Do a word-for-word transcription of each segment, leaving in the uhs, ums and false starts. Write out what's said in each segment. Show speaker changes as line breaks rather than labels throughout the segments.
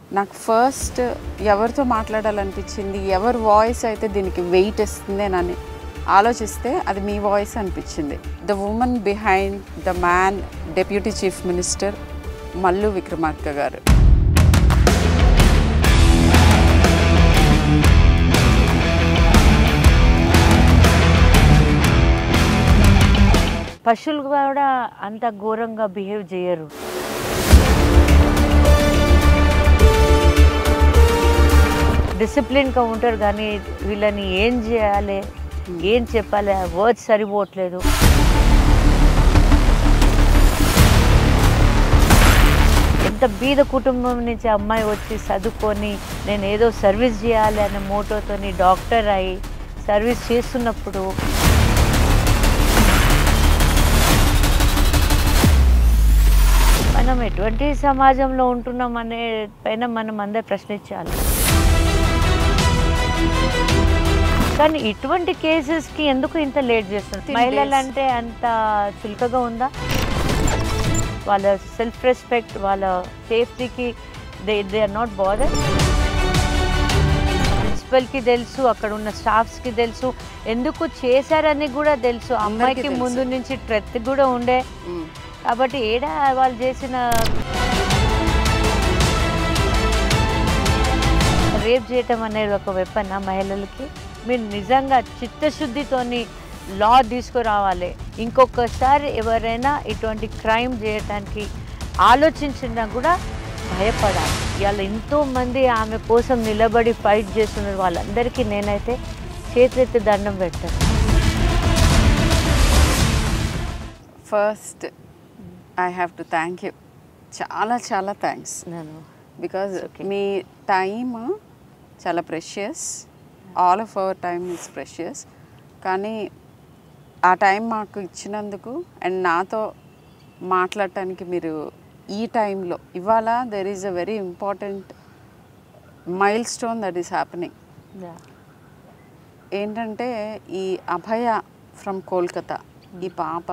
నాకు ఫస్ట్ ఎవరితో మాట్లాడాలనిపించింది, ఎవరి వాయిస్ అయితే దీనికి వెయిట్ ఇస్తుందేనని ఆలోచిస్తే అది మీ వాయిస్ అనిపించింది. The woman behind the man deputy chief minister Mallu Vikramarka garu.
పశువులు కూడా అంత ఘోరంగా బిహేవ్ చేయరు. డిసిప్లిన్గా ఉంటారు, కానీ వీళ్ళని ఏం చేయాలి, ఏం చెప్పాలి, వర్డ్స్ సరిపోవట్లేదు. ఎంత బీద కుటుంబం నుంచి అమ్మాయి వచ్చి చదువుకొని నేను ఏదో సర్వీస్ చేయాలి అనే మోటోతోని డాక్టర్ అయి సర్వీస్ చేస్తున్నప్పుడు మనం ఎటువంటి సమాజంలో ఉంటున్నాం అనే పైన మనం అందరు ప్రశ్నించాలి. కానీ ఇటువంటి కేసెస్కి ఎందుకు ఇంత లేట్ చేస్తున్నారు? మహిళలు అంటే అంత చులకగా ఉందా? వాళ్ళ సెల్ఫ్ రెస్పెక్ట్, వాళ్ళ సేఫ్టీకి they they are not bother. ప్రిన్సిపల్కి తెలుసు, అక్కడ ఉన్న స్టాఫ్స్కి తెలుసు, ఎందుకు చేశారని కూడా తెలుసు. అమ్మాయికి ముందు నుంచి ట్రెత్ కూడా ఉండే. కాబట్టి ఏడా వాళ్ళు చేసిన రేప్ చేయటం అనేది ఒక వెపన్ మహిళలకి. మీరు నిజంగా చిత్తశుద్ధితోని లా తీసుకురావాలి. ఇంకొకసారి ఎవరైనా ఇటువంటి క్రైమ్ చేయటానికి ఆలోచించినా కూడా భయపడాలి. ఇవాళ ఎంతోమంది ఆమె కోసం నిలబడి ఫైట్ చేస్తున్నారు. వాళ్ళందరికీ నేనైతే చేతులెత్తి దండం పెడతాను.
First I have to thank you. చాలా చాలా థ్యాంక్స్. బికాజ్ మీ టైమ్ చాలా precious. All of our time is precious. కానీ ఆ టైం మాకు ఇచ్చినందుకు అండ్ నాతో మాట్లాడటానికి మీరు ఈ టైంలో ఇవాళ there is a very important milestone that is happening. ఏంటంటే ఈ అభయ ఫ్రమ్ కోల్కతా, ఈ పాప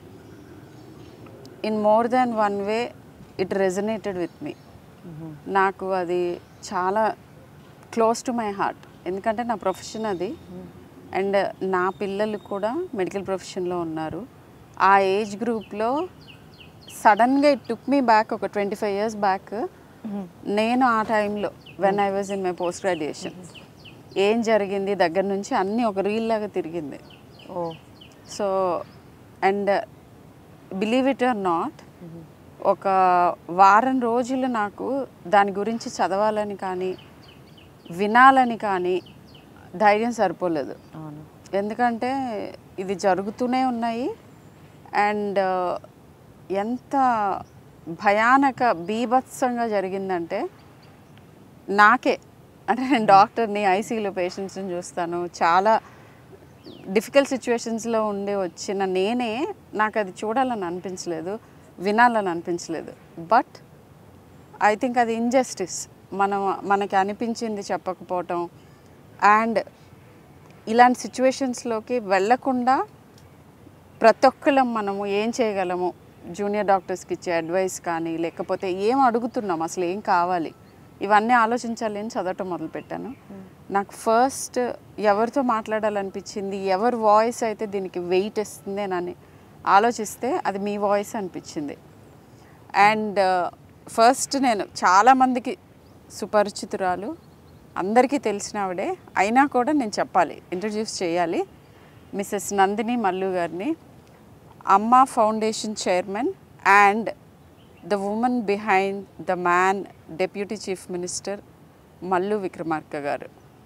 in more than one way it resonated with me. నాకు అది చాలా క్లోజ్ టు మై హార్ట్. ఎందుకంటే నా ప్రొఫెషన్ అది. అండ్ నా పిల్లలు కూడా మెడికల్ ప్రొఫెషన్లో ఉన్నారు. ఆ ఏజ్ గ్రూప్లో సడన్గా ఇట్ టుక్ మీ బ్యాక్ ఒక ట్వంటీ ఫైవ్ ఇయర్స్ బ్యాక్. నేను ఆ టైంలో when I was in my post graduation ఏం జరిగింది దగ్గర నుంచి అన్నీ ఒక రీల్ లాగా తిరిగింది. Oh so and believe it or not, ఒక వారం రోజులు నాకు దాని గురించి చదవాలని కానీ వినాలని కానీ ధైర్యం సరిపోలేదు. ఎందుకంటే ఇది జరుగుతూనే ఉన్నాయి. అండ్ ఎంత భయానక బీభత్సంగా జరిగిందంటే నాకే, అంటే నేను డాక్టర్ని, ఐసీయూలో పేషెంట్స్ని చూస్తాను, చాలా డిఫికల్ట్ సిచ్యువేషన్స్లో ఉండి వచ్చిన నేనే నాకు అది చూడాలని అనిపించలేదు, వినాలని అనిపించలేదు. బట్ ఐ థింక్ అది ఇంజస్టిస్. మనం మనకి అనిపించింది చెప్పకపోవటం అండ్ ఇలాంటి సిచ్యువేషన్స్లోకి వెళ్ళకుండా ప్రతి ఒక్కళ్ళం మనము ఏం చేయగలము, జూనియర్ డాక్టర్స్కి ఇచ్చే అడ్వైస్ కానీ లేకపోతే ఏం అడుగుతున్నాం, అసలు ఏం కావాలి, ఇవన్నీ ఆలోచించాలి అని చదవటం మొదలుపెట్టాను. నాకు ఫస్ట్ ఎవరితో మాట్లాడాలనిపించింది, ఎవరి వాయిస్ అయితే దీనికి వెయిట్ ఇస్తుందేనని ఆలోచిస్తే అది మీ వాయిస్ అనిపించింది. అండ్ ఫస్ట్ నేను చాలామందికి సుపరిచితురాలు, అందరికీ తెలిసిన ఆవిడే, అయినా కూడా నేను చెప్పాలి, ఇంట్రడ్యూస్ చేయాలి. మిసెస్ నందిని మల్లు గారిని, Amma foundation chairman and the woman behind the man deputy chief minister Mallu Vikramarka garu.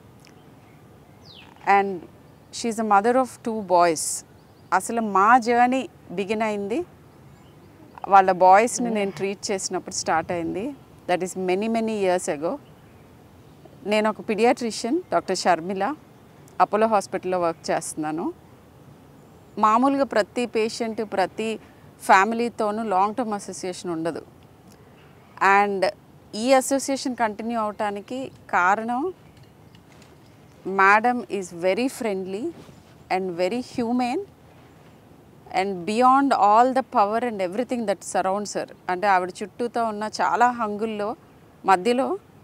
And she's a mother of two boys. అసలు మా జర్నీ బిగిన్ అయింది వాళ్ళ బాయ్స్ని నేను ట్రీట్ చేసినప్పుడు స్టార్ట్ అయింది. That is many many years ago. నేను ఒక పీడియాట్రిషియన్, డాక్టర్ షర్మిల, అపోలో హాస్పిటల్లో వర్క్ చేస్తున్నాను. మామూలుగా ప్రతి పేషెంట్, ప్రతి ఫ్యామిలీతోనూ లాంగ్ టర్మ్ అసోసియేషన్ ఉండదు. అండ్ ఈ అసోసియేషన్ కంటిన్యూ అవటానికి కారణం madam is very friendly and very human and beyond all the power and everything that surrounds her. అంటే ఆవిడ చుట్టూతో ఉన్న చాలా హంగుల్లో మధ్యలో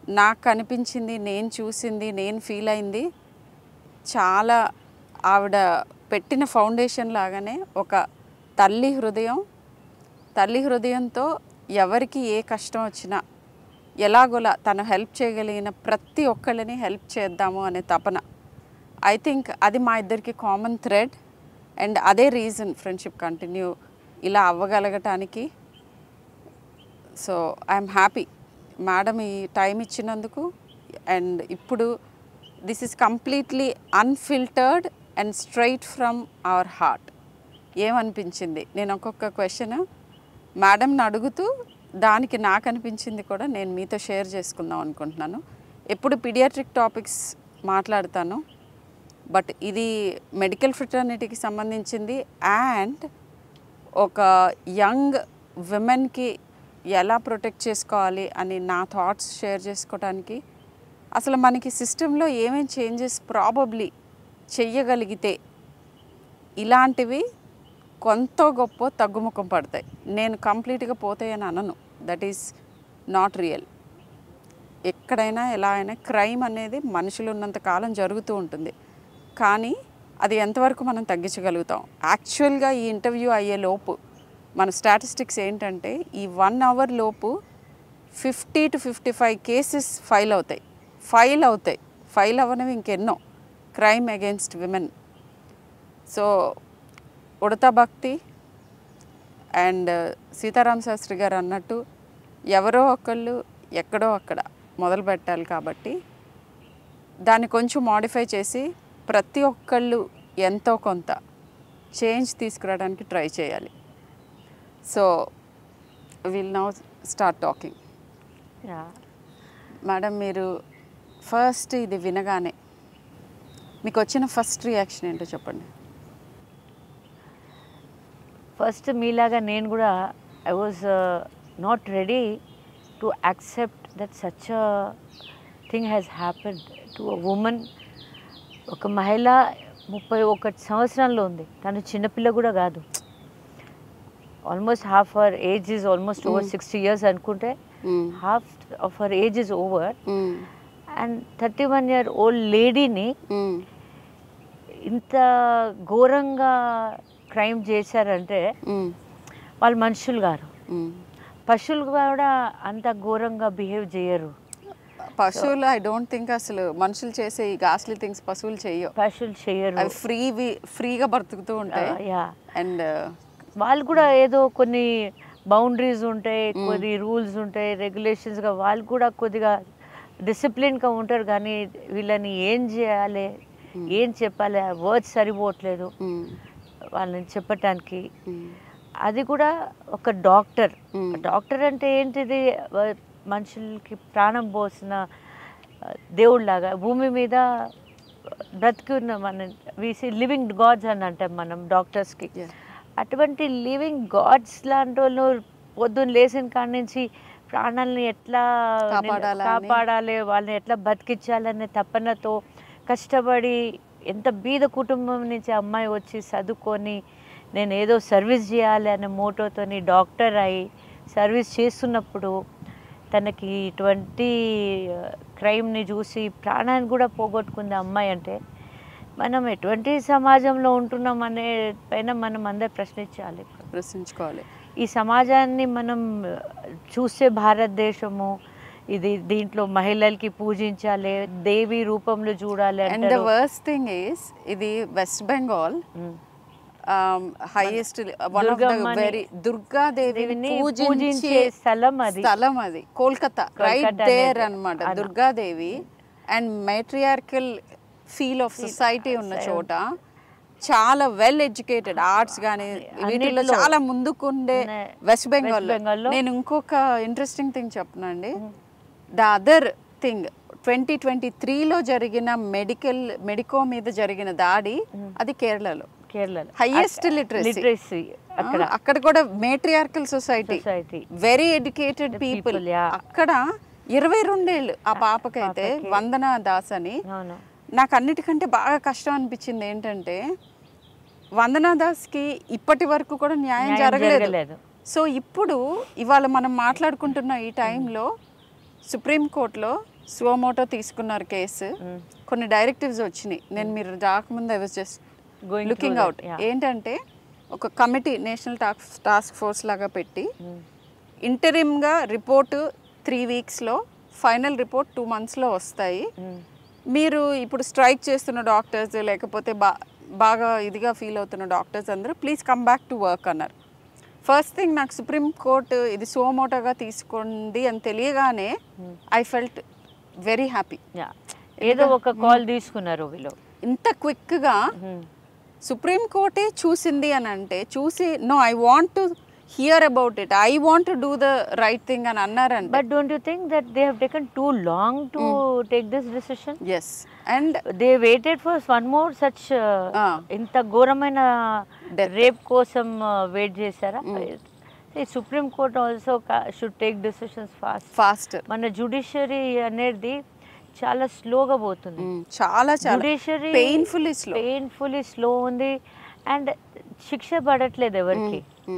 నాకు అనిపించింది, నేను చూసింది, నేను ఫీల్ అయింది చాలా ఆవిడ పెట్టిన ఫౌండేషన్ లాగానే ఒక తల్లి హృదయం, తల్లి హృదయంతో ఎవరికి ఏ కష్టం వచ్చినా ఎలాగోలా తను హెల్ప్ చేయగలిగిన ప్రతి ఒక్కళ్ళని హెల్ప్ చేద్దాము అనే తపన. ఐ థింక్ అది మా ఇద్దరికి కామన్ థ్రెడ్ అండ్ అదే రీజన్ ఫ్రెండ్షిప్ కంటిన్యూ ఇలా అవ్వగలగటానికి. సో ఐఎమ్ హ్యాపీ మేడం ఈ టైం ఇచ్చినందుకు. అండ్ ఇప్పుడు this is completely unfiltered and straight from our heart. ఏమనిపించింది నేను ఒక్కొక్క క్వశ్చన్ మేడంని అడుగుతూ దానికి నాకు అనిపించింది కూడా నేను మీతో షేర్ చేసుకుందాం అనుకుంటున్నాను. ఎప్పుడు పీడియాట్రిక్ టాపిక్స్ మాట్లాడతాను, బట్ ఇది మెడికల్ ఫ్రెటర్నిటీకి సంబంధించింది అండ్ ఒక యంగ్ విమెన్కి ఎలా ప్రొటెక్ట్ చేసుకోవాలి అని నా థాట్స్ షేర్ చేసుకోవడానికి. అసలు మనకి సిస్టంలో ఏమేం చేంజెస్ ప్రాబబ్లీ చెయ్యగలిగితే ఇలాంటివి కొంత గొప్ప తగ్గుముఖం పడతాయి. నేను కంప్లీట్గా పోతాయని అనను, దట్ ఈస్ నాట్ రియల్. ఎక్కడైనా ఎలా అయినా క్రైమ్ అనేది మనుషులు ఉన్నంత కాలం జరుగుతూ ఉంటుంది, కానీ అది ఎంతవరకు మనం తగ్గించగలుగుతాం. యాక్చువల్గా ఈ ఇంటర్వ్యూ అయ్యే లోపు మన స్టాటిస్టిక్స్ ఏంటంటే ఈ వన్ అవర్ లోపు fifty to fifty five cases file అవుతాయి ఫైల్ అవుతాయి ఫైల్ అవ్వనివి ఇంకెన్నో crime against women. So Udatha భక్తి అండ్ సీతారాం శాస్త్రి గారు అన్నట్టు ఎవరో ఒకళ్ళు ఎక్కడో అక్కడ మొదలు పెట్టాలి. కాబట్టి దాన్ని కొంచెం మోడిఫై చేసి ప్రతి ఒక్కళ్ళు ఎంతో కొంత చేంజ్ తీసుకురావడానికి ట్రై చేయాలి. So will now start talking. Madam, మీరు ఫస్ట్ ఇది వినగానే మీకు వచ్చిన ఫస్ట్ రియాక్షన్ ఏంటో చెప్పండి.
ఫస్ట్ మీలాగా నేను కూడా I was not ready to accept that such a thing has happened to a woman. ఒక మహిళ ముప్పై ఒకటి సంవత్సరాల్లో ఉంది, తను చిన్నపిల్ల కూడా కాదు. Almost half our age is almost over sixty years అనుకుంటే half of our age is over. And thirty one year old లేడీని ఇంత ఘోరంగా క్రైమ్ చేశారంటే వాళ్ళు మనుషులు గారు. పశువులు కూడా అంత ఘోరంగా బిహేవ్ చేయరు.
పశువులు ఐ డోంట్ థింక్ అసలు మనుషులు చేసే ఈ గాస్లీ థింగ్స్ పశువులు చెయ్యవు.
పశువులు చేయరు,
అవి ఫ్రీ ఫ్రీగా బ్రతుకుతూ ఉంటాయి. అండ్
వాళ్ళు కూడా ఏదో కొన్ని బౌండరీస్ ఉంటాయి, కొన్ని రూల్స్ ఉంటాయి, రెగ్యులేషన్స్గా వాళ్ళు కూడా కొద్దిగా డిసిప్లిన్గా ఉంటారు. కానీ వీళ్ళని ఏం చేయాలి, ఏం చెప్పాలి, వర్డ్స్ సరిపోవట్లేదు వాళ్ళని చెప్పటానికి. అది కూడా ఒక డాక్టర్. డాక్టర్ అంటే ఏంటిది, మనుషులకి ప్రాణం పోసిన దేవుళ్ళలాగా భూమి మీద బ్రతికి ఉన్న మన వీసి లివింగ్ గాడ్స్ అని అంటాం మనం డాక్టర్స్కి. అటువంటి లివింగ్ గాడ్స్ లాంటి వాళ్ళు పొద్దున్న లేచిన కాడి నుంచి ప్రాణాలని ఎట్లా కాపాడాలి, వాళ్ళని ఎట్లా బతికించాలనే తపనతో కష్టపడి ఎంత బీద కుటుంబం నుంచి అమ్మాయి వచ్చి చదువుకొని నేను ఏదో సర్వీస్ చేయాలి అనే మోటోతోని డాక్టర్ అయి సర్వీస్ చేస్తున్నప్పుడు తనకి ఇటువంటి క్రైమ్ని చూసి ప్రాణాన్ని కూడా పోగొట్టుకుంది అమ్మాయి అంటే మనం ఎటువంటి సమాజంలో ఉంటున్నాం అనే పైన మనం అందరు ప్రశ్నించాలి,
ప్రశ్నించుకోవాలి.
ఈ సమాజాన్ని మనం చూసే భారతదేశము ఇది, దీంట్లో మహిళలకి పూజించాలి, దేవి రూపంలో చూడాలి.
And the worst thing is ఇది West Bengal highest one of the very దుర్గాదేవిని పూజించే
స్థలం అది
స్థలం అది కోల్కతా రైట్ దేర్ అన్నమాట. Durgadevi and matriarchal feel of society ఉన్న చోట చాలా వెల్ ఎడ్యుకేటెడ్ ఆర్ట్స్ కానీ వీటిల్లో చాలా ముందుకుండే వెస్ట్ బెంగాల్లో. నేను ఇంకొక ఇంట్రెస్టింగ్ థింగ్ చెప్పనండి. The other thing twenty twenty త్రీలో జరిగిన మెడికల్ మెడికో మీద జరిగిన దాడి అది కేరళలో.
కేరళలో
హైయెస్ట్ లిటరసీ
అక్కడ
అక్కడ కూడా matriarchal society, very educated people. అక్కడ ఇరవై రెండేళ్ళు ఆ పాపకైతే వందనా దాస్ అని. నాకు అన్నిటికంటే బాగా కష్టం అనిపించింది ఏంటంటే వందనా దాస్కి ఇప్పటి వరకు కూడా న్యాయం జరగలేదు. సో ఇప్పుడు ఇవాళ మనం మాట్లాడుకుంటున్న ఈ టైంలో సుప్రీంకోర్టులో సుమోటో తీసుకున్నారు కేసు. కొన్ని డైరెక్టివ్స్ వచ్చినాయి. నేను మీరు రాకముందు I was just looking out. ఏంటంటే ఒక committee national task task force లాగా పెట్టి ఇంటరిమ్గా రిపోర్టు త్రీ వీక్స్లో, ఫైనల్ రిపోర్ట్ టూ మంత్స్లో వస్తాయి. మీరు ఇప్పుడు స్ట్రైక్ చేస్తున్న డాక్టర్స్ లేకపోతే బా బాగా ఇదిగా ఫీల్ అవుతున్న డాక్టర్స్ అందరూ please come back to work అన్నారు. ఫస్ట్ థింగ్ నాకు సుప్రీం కోర్టు ఇది సుమోటోగా తీసుకోండి అని తెలియగానే ఐ ఫెల్ట్ వెరీ హ్యాపీ.
ఏదో ఒక కాల్ తీసుకున్నారు వీళ్ళు.
ఇంత క్విక్గా సుప్రీం కోర్టే చూసింది అని అంటే చూసి no I want to hear about it, I want to do the right thing అని అన్నారంటే.
But don't you think that they have taken too long to take this decision?
Yes, and
they waited for one more such ఇంత ఘోరమైన rape కోసం wait చేశారా? Supreme court also should take decisions fast
fast
మన judiciary అనేది చాలా స్లోగా పోతుంది.
చాలా చాలా
judiciary
painfully slow
painfully slow ఉంది. అండ్ శిక్ష పడట్లేదు ఎవరికి.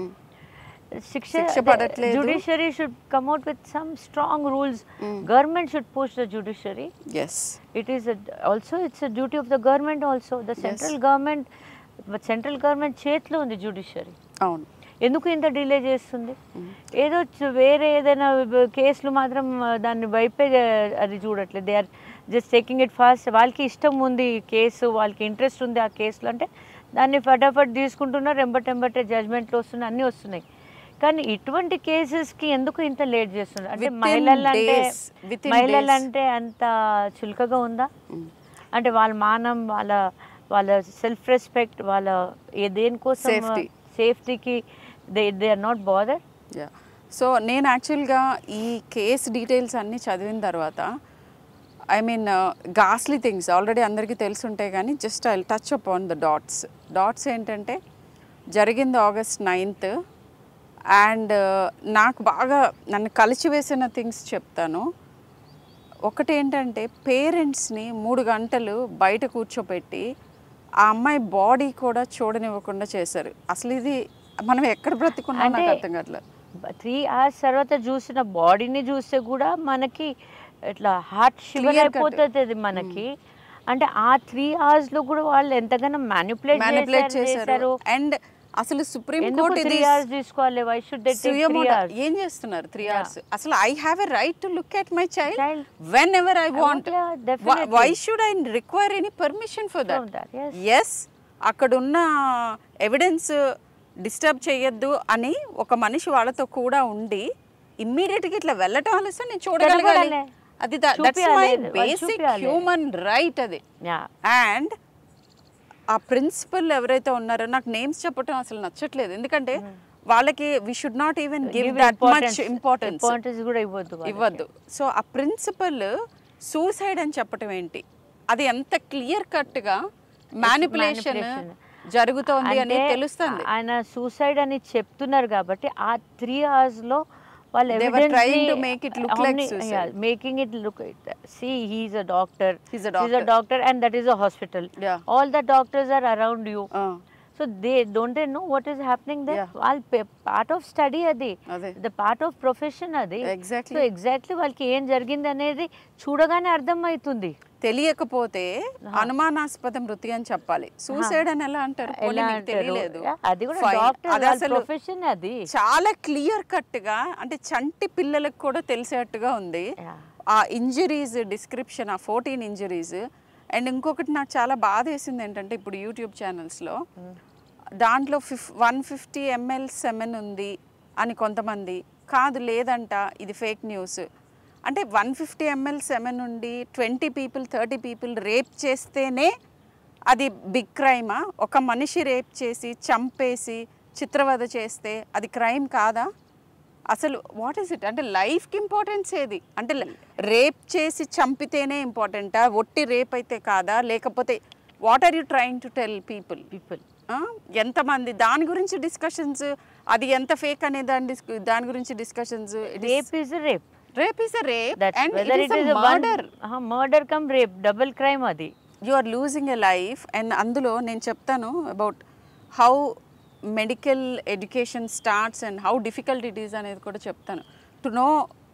శిక్ష పడట్లేదు. Judiciary should come out with some strong rules. Government should push the judiciary.
Yes,
it is also it's a duty of the government also. The central government central government చేతిలో ఉంది judiciary.
అవును.
ఎందుకు ఇంత డిలే చేస్తుంది? ఏదో వేరే ఏదైనా కేసులు మాత్రం దాన్ని వైపే అది చూడట్లేదు. They are just taking it fast. వాళ్ళకి ఇష్టం ఉంది కేసు, వాళ్ళకి ఇంట్రెస్ట్ ఉంది ఆ కేసులో అంటే దాన్ని ఫటాఫట్ తీసుకుంటున్నారు. ఎంబటెంబటే జడ్జ్మెంట్లు వస్తున్నాయి, అన్నీ వస్తున్నాయి. కానీ ఇటువంటి కేసెస్కి ఎందుకు ఇంత లేట్ చేస్తున్నారు? అంటే మహిళలు అంటే మహిళలు అంటే అంత చులకగా ఉందా? అంటే వాళ్ళ మానం, వాళ్ళ వాళ్ళ సెల్ఫ్ రెస్పెక్ట్, వాళ్ళ ఏ దేనికోసం సేఫ్టీకి they they are not bother.
Yeah, so నేను యాక్చువల్గా ఈ కేస్ డీటెయిల్స్ అన్నీ చదివిన తర్వాత ఐ మీన్ గాస్లీ థింగ్స్ ఆల్రెడీ అందరికీ తెలుసుంటాయి కానీ just I touch upon the dots. Dots ఏంటంటే జరిగింది ఆగస్ట్ నైన్త్ అండ్ నాకు బాగా నన్ను కలిచివేసిన థింగ్స్ చెప్తాను. ఒకటి ఏంటంటే పేరెంట్స్ని మూడు గంటలు బయట కూర్చోపెట్టి ఆ అమ్మాయి బాడీ కూడా చూడనివ్వకుండా చేశారు. అసలు ఇది మనం ఎక్కడ బ్రతికున్నా నాకు అర్థం కావట్లేదు.
త్రీ అవర్స్ తర్వాత చూసిన బాడీని చూస్తే కూడా మనకి ఇట్లా హార్ట్ షివర్ అయిపోతుంది మనకి. అంటే ఆ త్రీ అవర్స్ లో కూడా వాళ్ళు ఎంతగానో మ్యానిపులేట్
మ్యానిపులేట్ చేశారు. అండ్ అసలు సుప్రీం కోర్ట్
త్రీ అవర్స్ తీసుకోవాలి. Why should they take three hours?
ఏం చేస్తున్నారు త్రీ అవర్స్? అసలు I have a right to look at my child when ever I want. Why should I require any permission for that? Yes, అక్కడున్న evidence disturb చేయొద్దు అని ఒక మనిషి వాళ్ళతో కూడా ఉండి ఇమ్మీడియట్గా ఇట్లా వెళ్ళటం ఆలస్యం నేను చూడగలగాలి. అది that's my basic human right అది. అండ్ ఆ ప్రిన్సిపల్ ఎవరైతే ఉన్నారో నాకు నేమ్స్ చెప్పడం అసలు నచ్చట్లేదు. ఎందుకంటే వాళ్ళకి we should not even give that much importance ఇవ్వద్దు. సో ఆ ప్రిన్సిపల్ సూసైడ్ అని చెప్పటం ఏంటి? అది ఎంత క్లియర్ కట్గా మ్యానిపులేషన్ జరుగుతోంది అని తెలుస్తుంది.
ఆయన సూసైడ్ అని చెప్తున్నారు కాబట్టి ఆ త్రీ అవర్స్ లో వాళ్ళు
making
it look see he is a doctor, he is a doctor and that is a hospital. All the doctors are around you. So they don't they know what is happening they? వాళ్ళ part of study అది, the part of profession అది. So exactly వాళ్ళకి ఏం జరిగింది అనేది చూడగానే అర్థమవుతుంది.
తెలియకపోతే అనుమానాస్పద మృతి అని చెప్పాలి. సూసైడ్ అని ఎలా అంటారు? తెలియలేదు.
అది
చాలా క్లియర్ కట్ గా, అంటే చంటి పిల్లలకు కూడా తెలిసేట్టుగా ఉంది ఆ ఇంజరీస్ డిస్క్రిప్షన్, ఆ ఫోర్టీన్ ఇంజరీస్. అండ్ ఇంకొకటి నాకు చాలా బాధ వేసింది ఏంటంటే ఇప్పుడు యూట్యూబ్ ఛానల్స్లో దాంట్లో ఫిఫ్ వన్ ఫిఫ్టీ ఎంఎల్ సెమెన్ ఉంది అని కొంతమంది, కాదు లేదంట ఇది ఫేక్ న్యూస్. అంటే వన్ ఫిఫ్టీ ఎంఎల్ సెమెన్ నుండి twenty people thirty people rape చేస్తేనే అది బిగ్ క్రైమా? ఒక మనిషి రేప్ చేసి చంపేసి చిత్రవద చేస్తే అది క్రైమ్ కాదా? అసలు వాట్ ఈస్ ఇట్? అంటే లైఫ్కి ఇంపార్టెన్స్ ఏది? అంటే రేప్ చేసి చంపితేనే ఇంపార్టెంటా? ఒట్టి రేప్ అయితే కాదా? లేకపోతే what are you trying to tell people? People ఎంతమంది దాని గురించి డిస్కషన్స్, అది ఎంత ఫేక్ అనే దాని దాని గురించి discussions.
Rape is rape,
rape is a rape
and whether it is a murder, aha murder come rape, double crime adi.
You are losing a life. And అందులో నేను చెప్తాను about how medical education starts and how difficult it is అనేది కూడా చెప్తాను. To know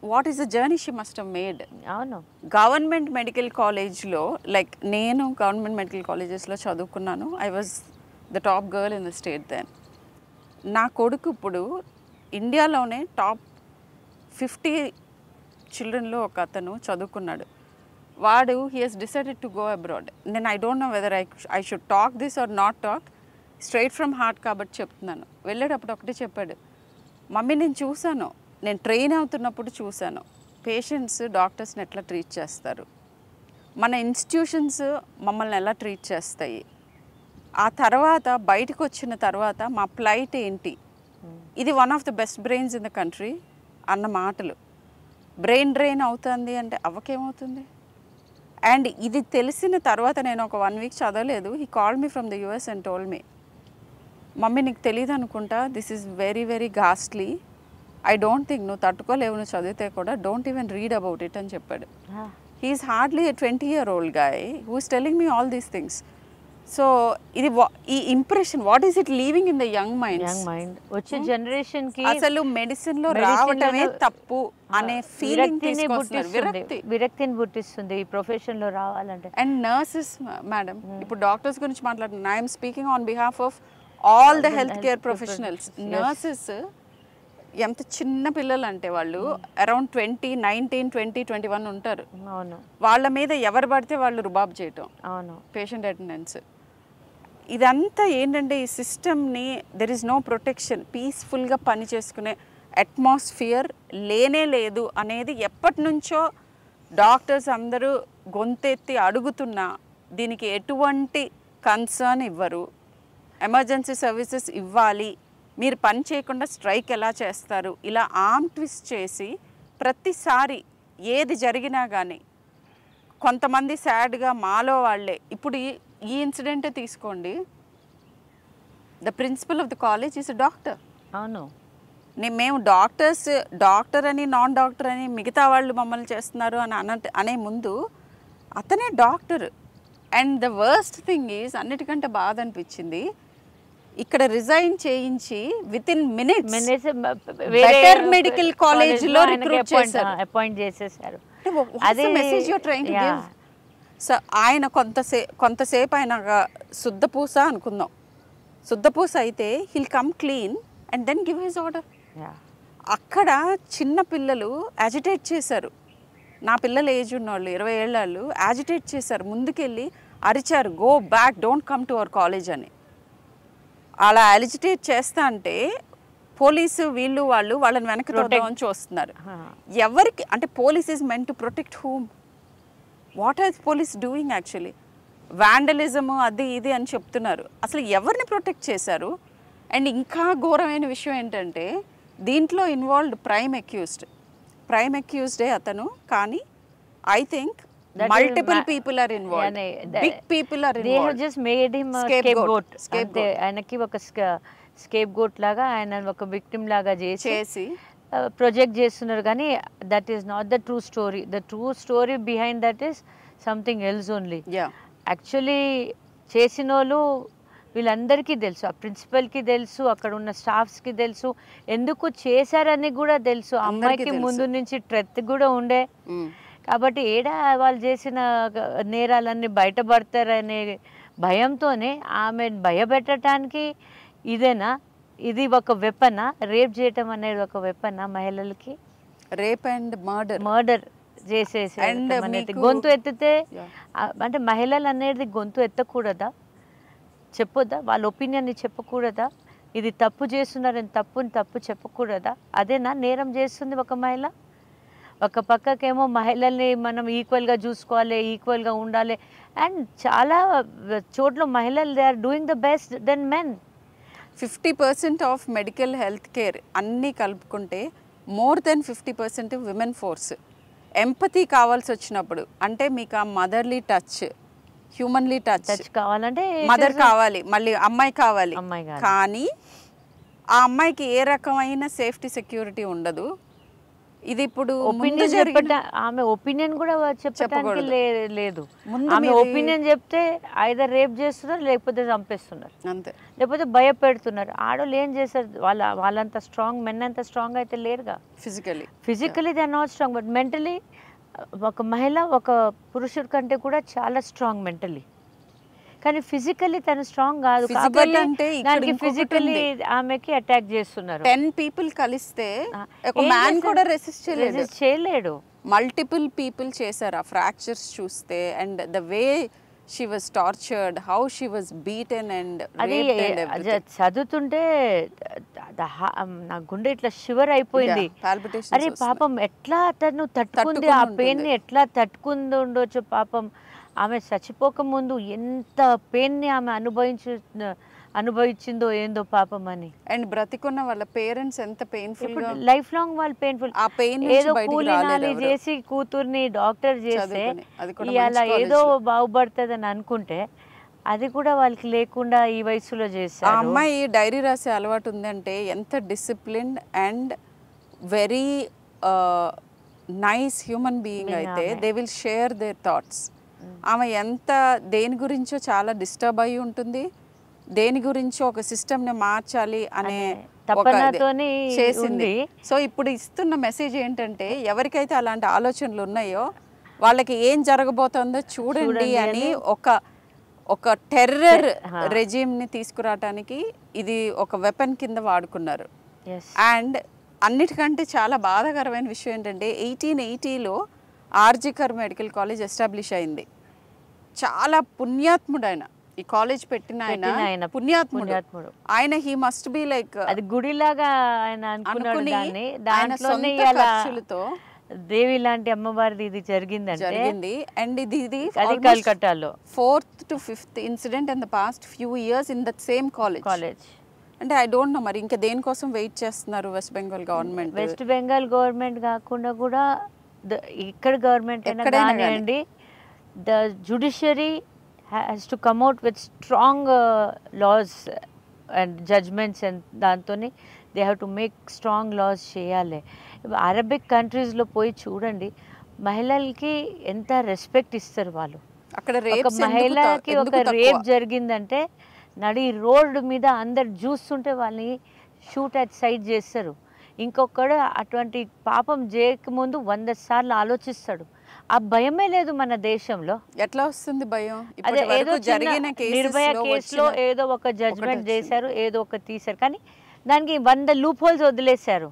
what is the journey she must have made.
అవును.
Government medical కాలేజ్లో like నేను government medical కాలేజెస్లో చదువుకున్నాను. I was the top girl in the state then. నా కొడుకు ఇప్పుడు ఇండియాలోనే టాప్ ఫిఫ్టీ చిల్డ్రన్లో ఒక అతను చదువుకున్నాడు. వాడు he has decided to go abroad. నేను I don't know whether I I should talk this or not talk, straight from heart కాబట్టి చెప్తున్నాను. వెళ్ళేటప్పుడు ఒకటే చెప్పాడు, మమ్మీ నేను చూశాను, నేను ట్రైన్ అవుతున్నప్పుడు చూశాను పేషెంట్స్ డాక్టర్స్ని ఎట్లా ట్రీట్ చేస్తారు, మన ఇన్స్టిట్యూషన్స్ మమ్మల్ని ఎలా ట్రీట్ చేస్తాయి, ఆ తర్వాత బయటకు వచ్చిన తర్వాత మా ప్లైట్ ఏంటి, ఇది one of the best brains in the country అన్న మాటలు. బ్రెయిన్ డ్రైన్ అవుతుంది అంటే అవ్వకేమవుతుంది. అండ్ ఇది తెలిసిన తర్వాత నేను ఒక వన్ వీక్ చదవలేదు. He called me from the US and told me, mummy నీకు తెలియదు అనుకుంటా, this is very very ghastly, I don't think నువ్వు తట్టుకోలేవు, నువ్వు చదివితే కూడా don't even read about it అని చెప్పాడు. He is hardly a twenty year old guy who is telling me all these things. So ఇది ఈ impression what is it leaving in the young mind
young mind వచ్చే generation కి
అసలు medicine లో రావటమే తప్పు అనే ఫీలింగ్ తీసుకొస్తున్నారు. విరక్తి
విరక్తిని పుట్టిస్తుంది ఈ ప్రొఫెషన్ లో రావాలంటే.
అండ్ నర్సెస్ మేడం, ఇప్పుడు డాక్టర్స్ గురించి మాట్లాడుతున్నాను. I'm speaking on behalf of all the health care professionals. Nurses ఎంత చిన్న పిల్లలు అంటే వాళ్ళు around twenty nineteen twenty twenty one ఉంటారు.
అవును.
వాళ్ళ మీద ఎవరు పడితే వాళ్ళు రుబాబ్ చేయటం,
అవును,
పేషెంట్ అటెండెన్స్, ఇదంతా ఏంటంటే ఈ సిస్టమ్ని దెర్ ఈజ్ నో ప్రొటెక్షన్, పీస్ఫుల్గా పని చేసుకునే అట్మాస్ఫియర్ లేనే లేదు అనేది ఎప్పటి నుంచో డాక్టర్స్ అందరూ గొంతెత్తి అడుగుతున్నా దీనికి ఎటువంటి కన్సర్న్ ఇవ్వరు. ఎమర్జెన్సీ సర్వీసెస్ ఇవ్వాలి, మీరు పని చేయకుండా స్ట్రైక్ ఎలా చేస్తారు, ఇలా ఆర్మ్ ట్విస్ట్ చేసి ప్రతిసారి ఏది జరిగినా కానీ కొంతమంది సాడ్గా మాలో వాళ్ళే. ఇప్పుడు ఈ ఈ ఇన్సిడెంటే తీసుకోండి, the principal of the college is a doctor.
అవును.
నేను మేము డాక్టర్స్ డాక్టర్ అని నాన్ డాక్టర్ అని మిగతా వాళ్ళు మమ్మల్ని చేస్తున్నారు అని అన అనే ముందు అతనే doctor. And the worst thing is, అన్నిటికంటే బాధ అనిపించింది, ఇక్కడ రిజైన్ చేయించి within minutes better medical college లో రిక్రూట్ చేశారు,
అపాయింట్ చేసేసారు.
అదే message you are trying to give. So ఆయన కొంతసే కొంతసేపు ఆయన శుద్ధపూస అనుకుందాం, శుద్ధపూస అయితే he'll come clean and then give his order. అక్కడ చిన్న పిల్లలు యాజిటేట్ చేశారు, నా పిల్లల ఏజ్ ఉన్నవాళ్ళు ఇరవై ఏళ్ళ వాళ్ళు యాజిటేట్ చేశారు, ముందుకెళ్ళి అరిచారు, go back, don't come to our college అని. అలా యాజిటేట్ చేస్తా అంటే పోలీసు వీళ్ళు వాళ్ళు వాళ్ళని వెనక్కి తోద్దామని చూస్తున్నారు. ఎవరికి అంటే police is meant to protect whom? What are police doing actually? Vandalism అది ఇది అని చెప్తున్నారు, అసలు ఎవరిని ప్రొటెక్ట్ చేశారు? అండ్ ఇంకా ఘోరమైన విషయం ఏంటంటే దీంట్లో ఇన్వాల్వ్డ్ ప్రైమ్ అక్యూజ్డ్, ప్రైమ్ అక్యూజ్డే అతను, కానీ I think multiple people are involved, big people are involved.
They have just made him a scapegoat. Ante ఆయనకి ఒక scapegoat లాగా ఆయన ఒక victim లాగా చేసి చేసి ప్రొజెక్ట్ చేస్తున్నారు. కానీ that is not the true story. The true story behind that is something else only. Actually చేసిన వాళ్ళు వీళ్ళందరికీ తెలుసు, ఆ ప్రిన్సిపల్కి తెలుసు, అక్కడ ఉన్న స్టాఫ్స్కి తెలుసు, ఎందుకు చేశారని కూడా తెలుసు. అమ్మాయికి ముందు నుంచి ట్రెత్ కూడా ఉండే, కాబట్టి ఏడా వాళ్ళు చేసిన నేరాలన్నీ బయటపడతారనే భయంతోనే ఆమె భయపెట్టడానికి ఇదేనా, ఇది ఒక వెపనా? రేప్ చేయటం అనేది ఒక వెపనా మహిళలకి?
రేప్ అండ్ మర్డర్
మర్డర్ చేసేసి గొంతు ఎత్తితే అంటే మహిళలు అనేది గొంతు ఎత్తకూడదా? చెప్పొద్దా? వాళ్ళ ఒపీనియన్ని చెప్పకూడదా? ఇది తప్పు చేస్తున్నారని తప్పుని తప్పు చెప్పకూడదా? అదేనా నేరం చేస్తుంది ఒక మహిళ? ఒక పక్కకేమో మహిళల్ని మనం ఈక్వల్గా చూసుకోవాలి, ఈక్వల్గా ఉండాలి, అండ్ చాలా చోట్ల మహిళలు they are doing the best than men.
Fifty percent of medical health care అన్నీ కలుపుకుంటే more than fifty percent women force. Empathy కావాల్సి వచ్చినప్పుడు అంటే మీకు ఆ మదర్లీ టచ్, హ్యూమన్లీ టచ్
కావాలంటే
మదర్ కావాలి, మళ్ళీ అమ్మాయి కావాలి. కానీ ఆ అమ్మాయికి ఏ రకమైన సేఫ్టీ సెక్యూరిటీ ఉండదు. ఇది ఇప్పుడు ముందు
ఒపీనియన్
జరిగిన
చెప్పట ఆమె ఒపీనియన్ కూడా చెప్పడానికి
చెప్పకూడదు.
లే- లేదు
ముందు
ఆమె
మీది-
ఒపీనియన్ చెప్తే ఐదర్ రేప్ చేస్తున్నారు లేకపోతే చంపేస్తున్నారు
అంతే.
లేకపోతే భయపెడుతున్నారు. ఆడోళ్ళు ఏం చేస్తారు, వాళ్ళ వాళ్ళంత స్ట్రాంగ్, మెన్ అంత స్ట్రాంగ్ అయితే లేరుగా.
Physically
physically they are not strong, but mentally ఒక మహిళ ఒక పురుషుడి కంటే కూడా చాలా స్ట్రాంగ్ మెంటలీ. కానీ ఫిజికలీ తను స్ట్రాంగ్ కాదు
Physical
కాబట్టి
అంటే ఇక్కడ
దానికి
ఇంకొకటి
ఫిజికలీ
ఉంది.
ఆమెకి అటాక్ చేస్తున్నారు.
టెన్ పీపుల్ కలిస్తే
ఆ,
ఒక
ఏం
మ్యాన్
చేస్తారు?
కూడా రెసిస్ట్ చేయలేదు.
Resist చేయలేడు.
మల్టిపుల్ పీపుల్ చేశారు ఆ ఫ్రాక్చర్స్ చూస్తే. And the way she was tortured, how she was beaten and
అది అది చదువుతుంటే ద- హా- నా గుండె ఇట్లా షివర్ అయిపోయింది. అరే పాపం ఎట్లా తను తట్టుకుంది, ఆ
తట్టుకొని
పెయిన్ ని ఎట్లా తట్టుకుంది ఉండొచ్చు పాపం. ఆమె చచ్చిపోక ముందు ఎంత పెయిన్ ని ఆమె అనుభవించు అనుభవించిందో ఏందో పాపం అని.
అండ్ బ్రతికున్న వాళ్ళ పేరెంట్స్ ఎంత పెయిన్ఫుల్ గా
లైఫ్ లాంగ్ వాళ్ళు పెయిన్ఫుల్.
ఆ పెయిన్
ఏదో కూలినాలి చేసి కూతుర్ని డాక్టర్ చేస్తే ఇవాళ ఏదో బాగుపడుతుంది అని అనుకుంటే అది కూడా వాళ్ళకి లేకుండా ఈ వయసులో
ఆ
చేశారు.
అమ్మాయి డైరీ రాసే అలవాటు ఉందంటే ఎంత disciplined and very nice human being అయితే they will share their thoughts. ఆమె ఎంత దేని గురించో చాలా డిస్టర్బ్ అయి ఉంటుంది, దేని గురించో ఒక సిస్టమ్ని మార్చాలి అనే
తపనతోని
చేసింది. సో ఇప్పుడు ఇస్తున్న మెసేజ్ ఏంటంటే ఎవరికైతే అలాంటి ఆలోచనలు ఉన్నాయో వాళ్ళకి ఏం జరగబోతుందో చూడండి అని ఒక ఒక టెర్రర్ రెజిమ్ని తీసుకురావటానికి ఇది ఒక వెపన్ కింద వాడుకున్నారు. అండ్ అన్నిటికంటే చాలా బాధాకరమైన విషయం ఏంటంటే ఎయిటీన్ ఎయిటీలో ఆర్జికర్ మెడికల్ కాలేజ్ ఎస్టాబ్లిష్ అయింది. చాలా పుణ్యాత్ముడు ఆయన, ఈ కాలేజ్ పెట్టిన ఆయన పుణ్యాత్ముడు. ఆయన హీ మస్ట్ బి లైక్
అది గుడిలాగా ఆయన అనుకుని దాంట్లోనే
ఖర్చులతో
దేవి లాంటి అమ్మవారిది ఇది జరిగిందంటే
జరిగింది. అండ్ ఇది ఇది
కల్కట్టాలో
fourth to fifth incident in the past few years in that same college
college
అంటే ఐ డోంట్ నో మరి ఇంకా దేనికోసం వెయిట్ చేస్తున్నారు వెస్ట్ బెంగాల్ గవర్నమెంట్.
వెస్ట్ బెంగాల్ గవర్నమెంట్ కాకుండా కూడా ఇక్కడ గవర్నమెంట్ అయినా కానివ్వండి, the judiciary has to come out with strong laws and judgments and దాంతో they have to make strong laws చేయాలి. అరబిక్ కంట్రీస్లో పోయి చూడండి మహిళలకి ఎంత రెస్పెక్ట్ ఇస్తారు వాళ్ళు.
అక్కడ
ఒక మహిళకి ఒక రేప్ జరిగిందంటే నడి రోడ్డు మీద అందరు చూస్తుంటే వాళ్ళని షూట్ అట్ సైడ్ చేస్తారు. ఇంకొకడు అటువంటి పాపం చేయకముందు వంద సార్లు ఆలోచిస్తాడు. ఆ భయమే లేదు మన దేశంలో.
ఎట్లా వస్తుంది భయం?
అదే ఏదో నిర్భయ కేసులో ఏదో ఒక జడ్జ్మెంట్ చేశారు, ఏదో ఒక తీశారు, కానీ దానికి వంద లూప్ హోల్స్ వదిలేశారు.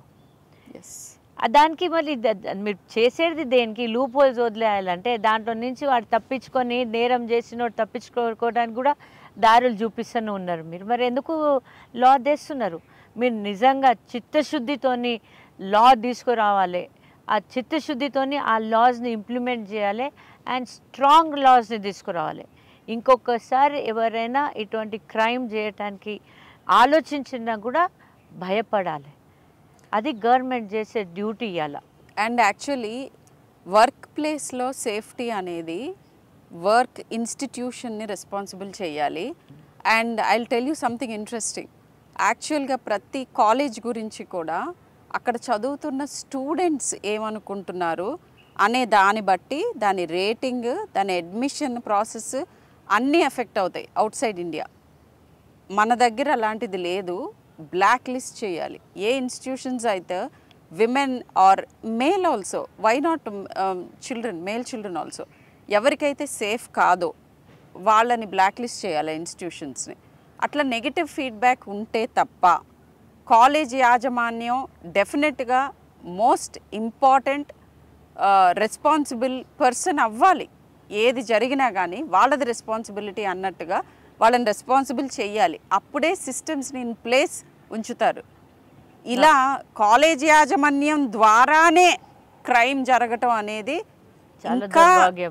దానికి మళ్ళీ మీరు చేసేది దేనికి? లూప్ హోల్స్ వదిలేయాలంటే దాంట్లో నుంచి వాడు తప్పించుకొని నేరం చేసిన వాడు తప్పించుకోవడానికి కూడా దారులు చూపిస్తూనే ఉన్నారు. మీరు మరి ఎందుకు లా తెస్తున్నారు? మీరు నిజంగా చిత్తశుద్ధితోని లా తీసుకురావాలి. ఆ చిత్తశుద్ధితోని ఆ లాస్ని ఇంప్లిమెంట్ చేయాలి అండ్ స్ట్రాంగ్ లాస్ని తీసుకురావాలి. ఇంకొకసారి ఎవరైనా ఇటువంటి క్రైమ్ చేయటానికి ఆలోచించినా కూడా భయపడాలి. అది గవర్నమెంట్ చేసే డ్యూటీ ఇవ్వాల.
అండ్ యాక్చువల్లీ వర్క్ ప్లేస్లో సేఫ్టీ అనేది వర్క్ ఇన్స్టిట్యూషన్ని రెస్పాన్సిబుల్ చేయాలి. And I will tell you something interesting. యాక్చువల్గా ప్రతి కాలేజ్ గురించి కూడా అక్కడ చదువుతున్న స్టూడెంట్స్ ఏమనుకుంటున్నారు అనే దాన్ని బట్టి దాని రేటింగ్, దాని అడ్మిషన్ ప్రాసెస్ అన్నీ ఎఫెక్ట్ అవుతాయి అవుట్ సైడ్ ఇండియా. మన దగ్గర అలాంటిది లేదు. బ్లాక్ లిస్ట్ చేయాలి. ఏ ఇన్స్టిట్యూషన్స్ అయితే women or male also, why not children, male children also, ఎవరికైతే సేఫ్ కాదో వాళ్ళని బ్లాక్ లిస్ట్ చేయాలి ఇన్స్టిట్యూషన్స్ని. అట్లా నెగిటివ్ ఫీడ్బ్యాక్ ఉంటే తప్ప కాలేజ్ యాజమాన్యం డెఫినెట్గా మోస్ట్ ఇంపార్టెంట్ రెస్పాన్సిబుల్ పర్సన్ అవ్వాలి. ఏది జరిగినా కానీ వాళ్ళది రెస్పాన్సిబిలిటీ అన్నట్టుగా వాళ్ళని రెస్పాన్సిబుల్ చేయాలి. అప్పుడే సిస్టమ్స్ని ఇన్ ప్లేస్ ఉంచుతారు. ఇలా కాలేజ్ యాజమాన్యం ద్వారానే క్రైమ్ జరగటం అనేది ఇంకా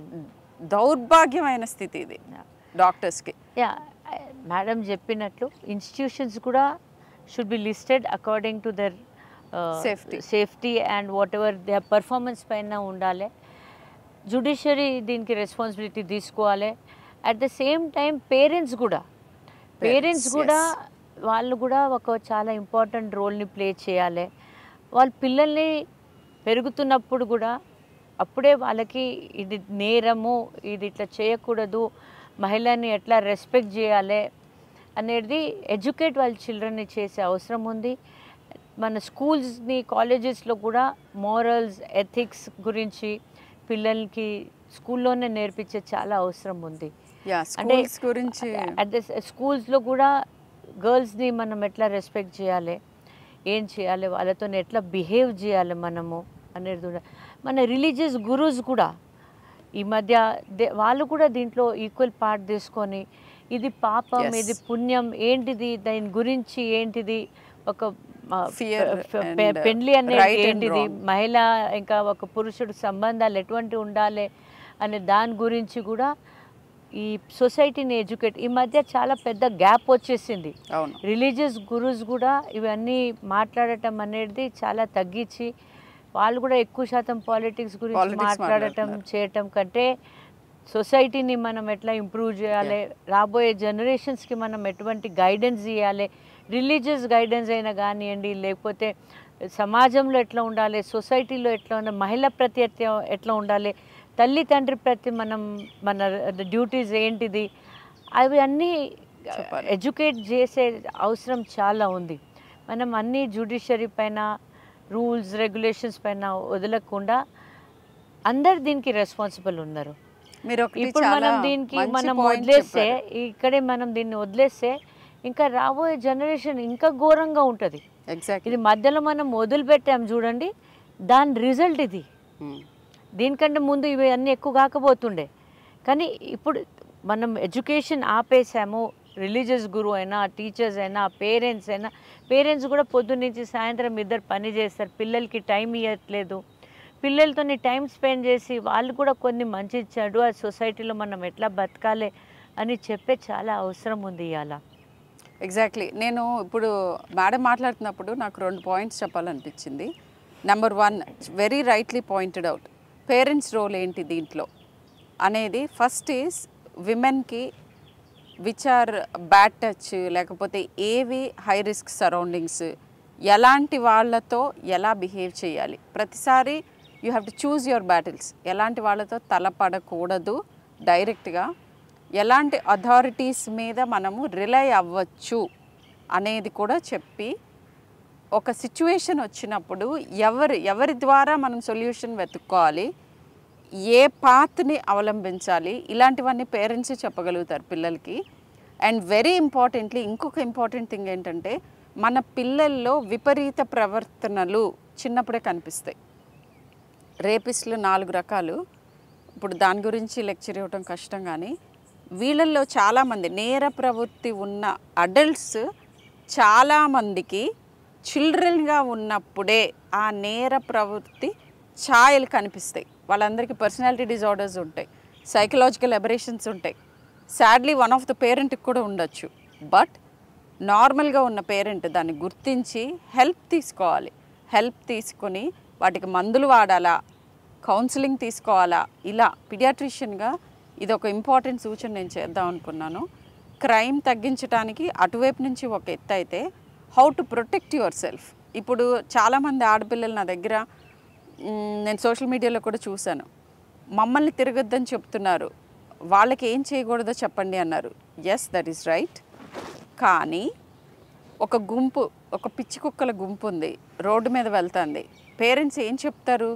దౌర్భాగ్యమైన స్థితి ఇది డాక్టర్స్కి.
యా, మేడం చెప్పినట్లు ఇన్స్టిట్యూషన్స్ కూడా should be listed according to their
safety
safety and what ever they performance పైన ఉండాలి. జుడిషియరీ దీనికి రెస్పాన్సిబిలిటీ తీసుకోవాలి. At the same time parents కూడా పేరెంట్స్ కూడా వాళ్ళు కూడా ఒక చాలా ఇంపార్టెంట్ రోల్ని ప్లే చేయాలి. వాళ్ళ పిల్లల్ని పెరుగుతున్నప్పుడు కూడా అప్పుడే వాళ్ళకి ఇది నేరము, ఇది ఇట్లా చేయకూడదు, మహిళని ఎట్లా రెస్పెక్ట్ చేయాలి అనేది ఎడ్యుకేట్ వాళ్ళ చిల్డ్రన్ని చేసే అవసరం ఉంది. మన స్కూల్స్ని కాలేజెస్లో కూడా మోరల్స్ ఎథిక్స్ గురించి పిల్లలకి స్కూల్లోనే నేర్పించే చాలా అవసరం ఉంది. అంటే
గురించి
అట్ ద స్కూల్స్లో కూడా గర్ల్స్ని మనం ఎట్లా రెస్పెక్ట్ చేయాలి, ఏం చేయాలి, వాళ్ళతో ఎట్లా బిహేవ్ చేయాలి మనము అనేది కూడా. మన రిలీజియస్ గురూస్ కూడా ఈ మధ్య వాళ్ళు కూడా దీంట్లో ఈక్వల్ పార్ట్ తీసుకొని ఇది పాపం, ఇది పుణ్యం, ఏంటిది, దాని గురించి ఏంటిది, ఒక పెండ్లి అనేది ఏంటిది, మహిళ ఇంకా ఒక పురుషుడు సంబంధాలు ఎటువంటి ఉండాలి అనే దాని గురించి కూడా ఈ సొసైటీని ఎడ్యుకేట్. ఈ మధ్య చాలా పెద్ద గ్యాప్ వచ్చేసింది. రిలీజియస్ గురూస్ కూడా ఇవన్నీ మాట్లాడటం అనేది చాలా తగ్గించి వాళ్ళు కూడా ఎక్కువ శాతం పాలిటిక్స్ గురించి మాట్లాడటం చేయటం కంటే సొసైటీని మనం ఎట్లా ఇంప్రూవ్ చేయాలి, రాబోయే జనరేషన్స్కి మనం ఎటువంటి గైడెన్స్ ఇవ్వాలి, రిలీజియస్ గైడెన్స్ అయినా కానివ్వండి, లేకపోతే సమాజంలో ఎట్లా ఉండాలి, సొసైటీలో ఎట్లా ఉండాలి, మహిళ ప్రతి ఎట్లా ఉండాలి, తల్లి తండ్రి ప్రతి మనం మన డ్యూటీస్ ఏంటిది, అవి అన్నీ ఎడ్యుకేట్ చేసే అవసరం చాలా ఉంది. మనం అన్ని జ్యుడిషియరీ పైన రూల్స్ రెగ్యులేషన్స్ పైన వదలకుండా అందరు దీనికి రెస్పాన్సిబుల్ ఉన్నారు. ఇప్పుడు మనం దీనికి మనం వదిలేస్తే, ఇక్కడే మనం దీన్ని వదిలేస్తే ఇంకా రాబోయే జనరేషన్ ఇంకా ఘోరంగా ఉంటుంది. ఇది మధ్యలో మనం వదిలిపెట్టాం చూడండి, దాని రిజల్ట్ ఇది. దీనికంటే ముందు ఇవి అన్నీ ఎక్కువ కాకపోతుండే, కానీ ఇప్పుడు మనం ఎడ్యుకేషన్ ఆపేసాము. రిలీజియస్ గురువు అయినా, టీచర్స్ అయినా, పేరెంట్స్ అయినా, పేరెంట్స్ కూడా పొద్దున్న నుంచి సాయంత్రం ఇద్దరు పని చేస్తారు, పిల్లలకి టైం ఇవ్వట్లేదు. పిల్లలతో టైం స్పెండ్ చేసి వాళ్ళు కూడా కొన్ని మంచి చెడు ఆ సొసైటీలో మనం ఎట్లా బతకాలి అని చెప్పే చాలా అవసరం ఉంది ఇవాళ.
ఎగ్జాక్ట్లీ. నేను ఇప్పుడు మేడం మాట్లాడుతున్నప్పుడు నాకు రెండు పాయింట్స్ చెప్పాలనిపించింది. Number one, very rightly pointed out, parents role ఏంటి దీంట్లో అనేది. ఫస్ట్ ఈజ్ విమెన్కి విచ్ ఆర్ బ్యాడ్ టచ్, లేకపోతే ఏవి హై రిస్క్ సరౌండింగ్స్, ఎలాంటి వాళ్ళతో ఎలా బిహేవ్ చేయాలి. ప్రతిసారి you have to choose your battles. ఎలాంటి వాళ్ళతో తలపడకూడదు డైరెక్ట్గా, ఎలాంటి అథారిటీస్ మీద మనము రిలై అవ్వచ్చు అనేది కూడా చెప్పి, ఒక సిచ్యువేషన్ వచ్చినప్పుడు ఎవరు ఎవరి ద్వారా మనం సొల్యూషన్ వెతుక్కోవాలి, ఏ పాత్ని అవలంబించాలి, ఇలాంటివన్నీ పేరెంట్స్ చెప్పగలుగుతారు పిల్లలకి. అండ్ వెరీ ఇంపార్టెంట్లీ ఇంకొక ఇంపార్టెంట్ థింగ్ ఏంటంటే, మన పిల్లల్లో విపరీత ప్రవర్తనలు చిన్నప్పుడే కనిపిస్తాయి. రేపిస్టులు నాలుగు రకాలు, ఇప్పుడు దాని గురించి లెక్చర్ ఇవ్వటం కష్టం, కానీ వీళ్ళల్లో చాలామంది నేర ప్రవృత్తి ఉన్న అడల్ట్స్ చాలామందికి చిల్డ్రన్గా ఉన్నప్పుడే ఆ నేర ప్రవృత్తి ఛాయలు కనిపిస్తాయి. వాళ్ళందరికీ పర్సనాలిటీ డిజార్డర్స్ ఉంటాయి, సైకలాజికల్ అబరేషన్స్ ఉంటాయి. సాడ్లీ వన్ ఆఫ్ ద పేరెంట్కి కూడా ఉండొచ్చు. బట్ నార్మల్గా ఉన్న పేరెంట్ దాన్ని గుర్తించి హెల్ప్ తీసుకోవాలి. హెల్ప్ తీసుకొని వాటికి మందులు వాడాలా, కౌన్సిలింగ్ తీసుకోవాలా, ఇలా పీడియాట్రిషియన్గా ఇది ఒక ఇంపార్టెంట్ సూచన నేను చేద్దాం అనుకున్నాను. క్రైమ్ తగ్గించడానికి అటువైపు నుంచి ఒక ఎత్తు అయితే, how to protect yourself. ఇప్పుడు చాలామంది ఆడపిల్లలు నా దగ్గర, నేను సోషల్ మీడియాలో కూడా చూశాను, మమ్మల్ని తిరగొద్దని చెప్తున్నారు, వాళ్ళకి ఏం చేయకూడదో చెప్పండి అన్నారు. Yes, that is right. కానీ ఒక గుంపు, ఒక పిచ్చి కుక్కల గుంపు ఉంది, రోడ్డు మీద వెళ్తుంది, పేరెంట్స్ ఏం చెప్తారు?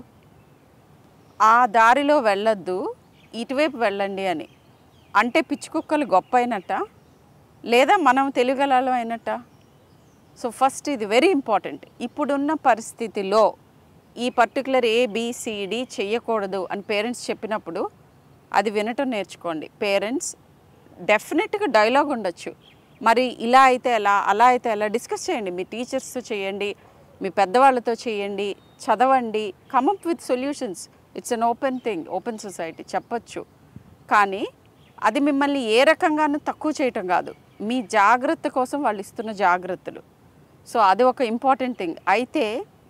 ఆ దారిలో వెళ్ళొద్దు, ఇటువైపు వెళ్ళండి అని. అంటే పిచ్చి కుక్కలు గొప్ప అయినట్ట, లేదా మనం తెలుగలం అయినట్ట? సో ఫస్ట్ ఇది వెరీ ఇంపార్టెంట్. ఇప్పుడున్న పరిస్థితిలో ఈ పర్టికులర్ ఏబిసిడి చెయ్యకూడదు అని పేరెంట్స్ చెప్పినప్పుడు అది వినటం నేర్చుకోండి. పేరెంట్స్ డెఫినెట్గా డైలాగ్ ఉండొచ్చు, మరి ఇలా అయితే ఎలా, అలా అయితే ఎలా, డిస్కస్ చేయండి. మీ టీచర్స్తో చేయండి, మీ పెద్దవాళ్ళతో చేయండి, చదవండి, come up with solutions. It's an open thing, open society, చెప్పచ్చు. కానీ అది మిమ్మల్ని ఏ రకంగానూ తక్కువ చేయటం కాదు, మీ జాగ్రత్త కోసం వాళ్ళు ఇస్తున్న జాగ్రత్తలు. సో అది ఒక ఇంపార్టెంట్ థింగ్. అయితే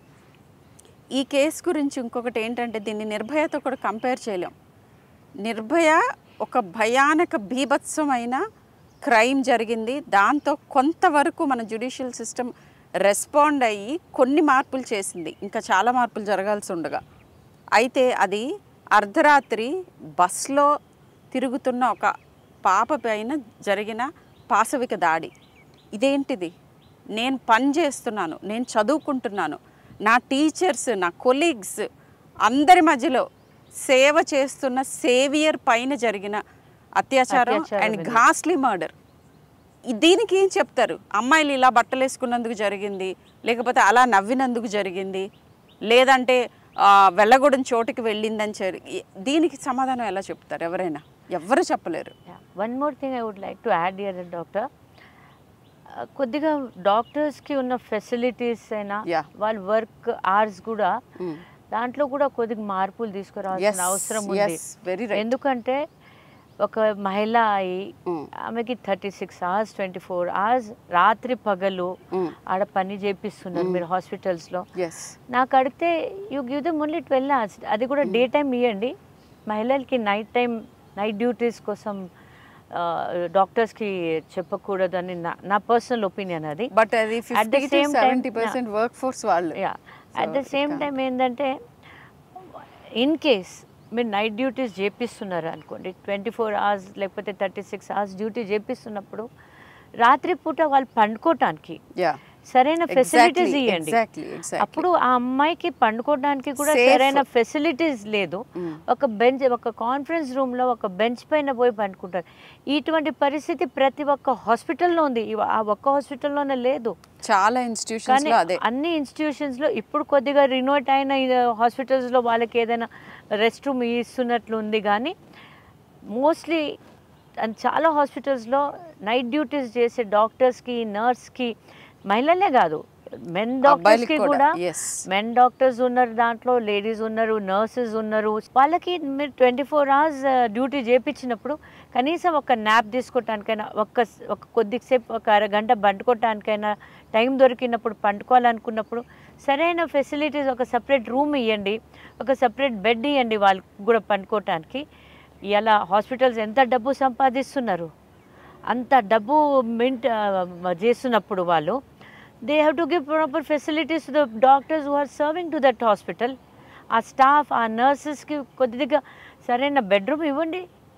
ఈ కేసు గురించి ఇంకొకటి ఏంటంటే, దీన్ని నిర్భయతో కూడా కంపేర్ చేయలేం. నిర్భయ ఒక భయానక బీభత్సమైన క్రైమ్ జరిగింది, దాంతో కొంతవరకు మన జ్యుడిషియల్ సిస్టమ్ రెస్పాండ్ అయ్యి కొన్ని మార్పులు చేసింది, ఇంకా చాలా మార్పులు జరగాల్సి ఉండగా. అయితే అది అర్ధరాత్రి బస్లో తిరుగుతున్న ఒక పాప పైన జరిగిన పాశవిక దాడి. ఇదేంటిది? నేను పని చేస్తున్నాను, నేను చదువుకుంటున్నాను, నా టీచర్స్, నా కొలీగ్స్ అందరి మధ్యలో సేవ చేస్తున్న సేవియర్ పైన జరిగిన అత్యాచారం అండ్ ఘాస్లీ మర్డర్. దీనికి ఏం చెప్తారు? అమ్మాయిలు ఇలా బట్టలు వేసుకున్నందుకు జరిగింది, లేకపోతే అలా నవ్వినందుకు జరిగింది, లేదంటే వెళ్ళగూడెం చోటుకి వెళ్ళిందని జరిగి, దీనికి సమాధానం ఎలా చెప్తారు? ఎవరైనా ఎవరు చెప్పలేరు.
One more thing I would like to add here doctor, కొద్దిగా డాక్టర్స్కి ఉన్న ఫెసిలిటీస్ అయినా వాళ్ళ వర్క్ అవర్స్ కూడా దాంట్లో కూడా కొద్దిగా మార్పులు తీసుకురావాల్సిన అవసరం ఉంది. ఎందుకంటే ఒక మహిళ అయి ఆమెకి thirty six hours twenty four hours రాత్రి పగలు ఆడ పని చేపిస్తున్నారు మీరు హాస్పిటల్స్లో. నాకు అడిగితే you give them only twelve hours, అది కూడా డే టైం ఇవ్వండి. మహిళలకి నైట్ టైం నైట్ డ్యూటీస్ కోసం డాక్టర్స్కి చెప్పకూడదు అని నా నా పర్సనల్ ఒపీనియన్ అది.
బట్ అది at the same time work force వాళ్ళు
అట్ ద సేమ్ టైం ఏంటంటే ఇన్ కేస్ మీరు నైట్ డ్యూటీస్ చేపిస్తున్నారు అనుకోండి, ట్వంటీ ఫోర్ అవర్స్ లేకపోతే థర్టీ సిక్స్ అవర్స్ డ్యూటీ చేపిస్తున్నప్పుడు రాత్రిపూట వాళ్ళు పండుకోవటానికి సరైన ఫెసిలిటీస్ ఇవ్వండి. అప్పుడు ఆ అమ్మాయికి పండుకోవడానికి కూడా సరైన ఫెసిలిటీస్ లేదు. ఒక బెంచ్, ఒక కాన్ఫరెన్స్ రూమ్లో ఒక బెంచ్ పైన పోయి పండుకుంటారు. ఇటువంటి పరిస్థితి ప్రతి ఒక్క హాస్పిటల్లో ఉంది, ఆ ఒక్క హాస్పిటల్లోనే లేదు,
చాలా ఇన్స్టిట్యూషన్స్.
అన్ని ఇన్స్టిట్యూషన్స్లో ఇప్పుడు కొద్దిగా రినోట్ అయిన హాస్పిటల్స్లో వాళ్ళకి ఏదైనా రెస్ట్ రూమ్ ఇస్తున్నట్లు ఉంది, కానీ మోస్ట్లీ చాలా హాస్పిటల్స్లో నైట్ డ్యూటీస్ చేసే డాక్టర్స్కి, నర్స్కి, మహిళలే కాదు మెన్ డాక్టర్స్కి కూడా, మెన్ డాక్టర్స్ ఉన్నారు దాంట్లో, లేడీస్ ఉన్నారు, నర్సెస్ ఉన్నారు. వాళ్ళకి మీరు ట్వంటీ ఫోర్ అవర్స్ డ్యూటీ చేయించినప్పుడు కనీసం ఒక న్యాప్ తీసుకోవటానికైనా, ఒక్క ఒక కొద్దిసేపు ఒక అరగంట పండుకోవటానికైనా టైం దొరికినప్పుడు, పండుకోవాలనుకున్నప్పుడు సరైన ఫెసిలిటీస్, ఒక సపరేట్ రూమ్ ఇవ్వండి, ఒక సపరేట్ బెడ్ ఇవ్వండి వాళ్ళకి కూడా పండుకోవటానికి. ఇలా హాస్పిటల్స్ ఎంత డబ్బు సంపాదిస్తున్నారు, అంత డబ్బు మింట్ చేస్తున్నప్పుడు వాళ్ళు they have to give proper facilities to the doctors who are serving to that hospital. ఆ స్టాఫ్, ఆ నర్సెస్కి కొద్దిగా సరైన బెడ్రూమ్ ఇవ్వండి.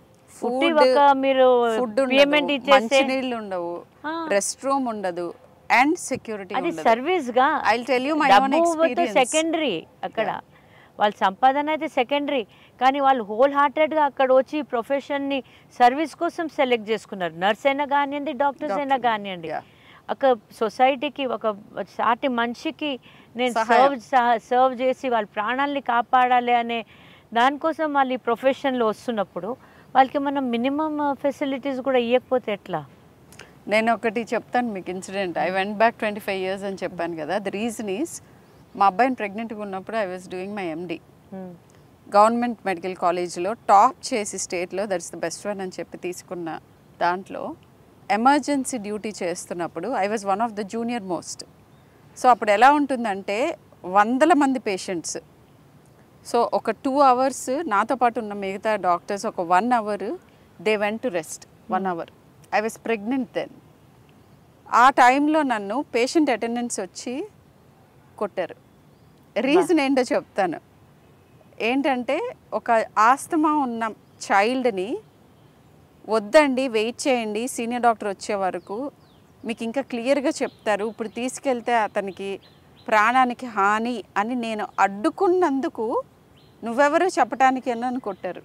ఒక మీరు పేమెంట్ ఇచ్చేస్తే
ఉండవు, రెస్ట్ రూమ్ ఉండదు, అండ్ సెక్యూరిటీ.
అది సర్వీస్ గా
I will tell you my own experience.
Secondary అక్కడ వాళ్ళ సంపాదన అయితే సెకండరీ, కానీ వాళ్ళు హోల్ హార్టెడ్గా అక్కడ వచ్చి ప్రొఫెషన్ని సర్వీస్ కోసం సెలెక్ట్ చేసుకున్నారు. నర్స్ అయినా కానివ్వండి, డాక్టర్స్ అయినా కానివ్వండి. ఒక సొసైటీకి, ఒక సాటి మనిషికి నేను సర్వ్ సర్వ్ చేసి వాళ్ళ ప్రాణాలని కాపాడాలి అనే దానికోసం వాళ్ళు ఈ ప్రొఫెషన్లో వస్తున్నప్పుడు వాళ్ళకి మనం మినిమం ఫెసిలిటీస్ కూడా ఇవ్వకపోతే ఎట్లా?
నేను ఒకటి చెప్తాను మీకు incident. I went back twenty five years అని చెప్పాను కదా. ద రీజన్ ఈస్, మా అబ్బాయిని ప్రెగ్నెంట్గా ఉన్నప్పుడు I was doing my MD government medical కాలేజ్లో, టాప్ చేసి స్టేట్లో దట్స్ ద బెస్ట్ వన్ అని చెప్పి తీసుకున్న దాంట్లో ఎమర్జెన్సీ డ్యూటీ చేస్తున్నప్పుడు I was one of the junior most. So అప్పుడు ఎలా ఉంటుందంటే వందల మంది పేషెంట్స్. సో ఒక టూ అవర్స్ నాతో పాటు ఉన్న మిగతా డాక్టర్స్ ఒక one hour they went to rest. One hour I was pregnant then. ఆ టైంలో నన్ను పేషెంట్ అటెండెన్స్ వచ్చి కొట్టారు. రీజన్ ఏంటో చెప్తాను. ఏంటంటే ఒక ఆస్తమా ఉన్న చైల్డ్ని వద్దండి, వెయిట్ చేయండి, సీనియర్ డాక్టర్ వచ్చే వరకు మీకు ఇంకా క్లియర్గా చెప్తారు, ఇప్పుడు తీసుకెళ్తే అతనికి ప్రాణానికి హాని అని నేను అడ్డుకున్నందుకు నువ్వెవరో చెప్పడానికి నన్ను కొట్టారు.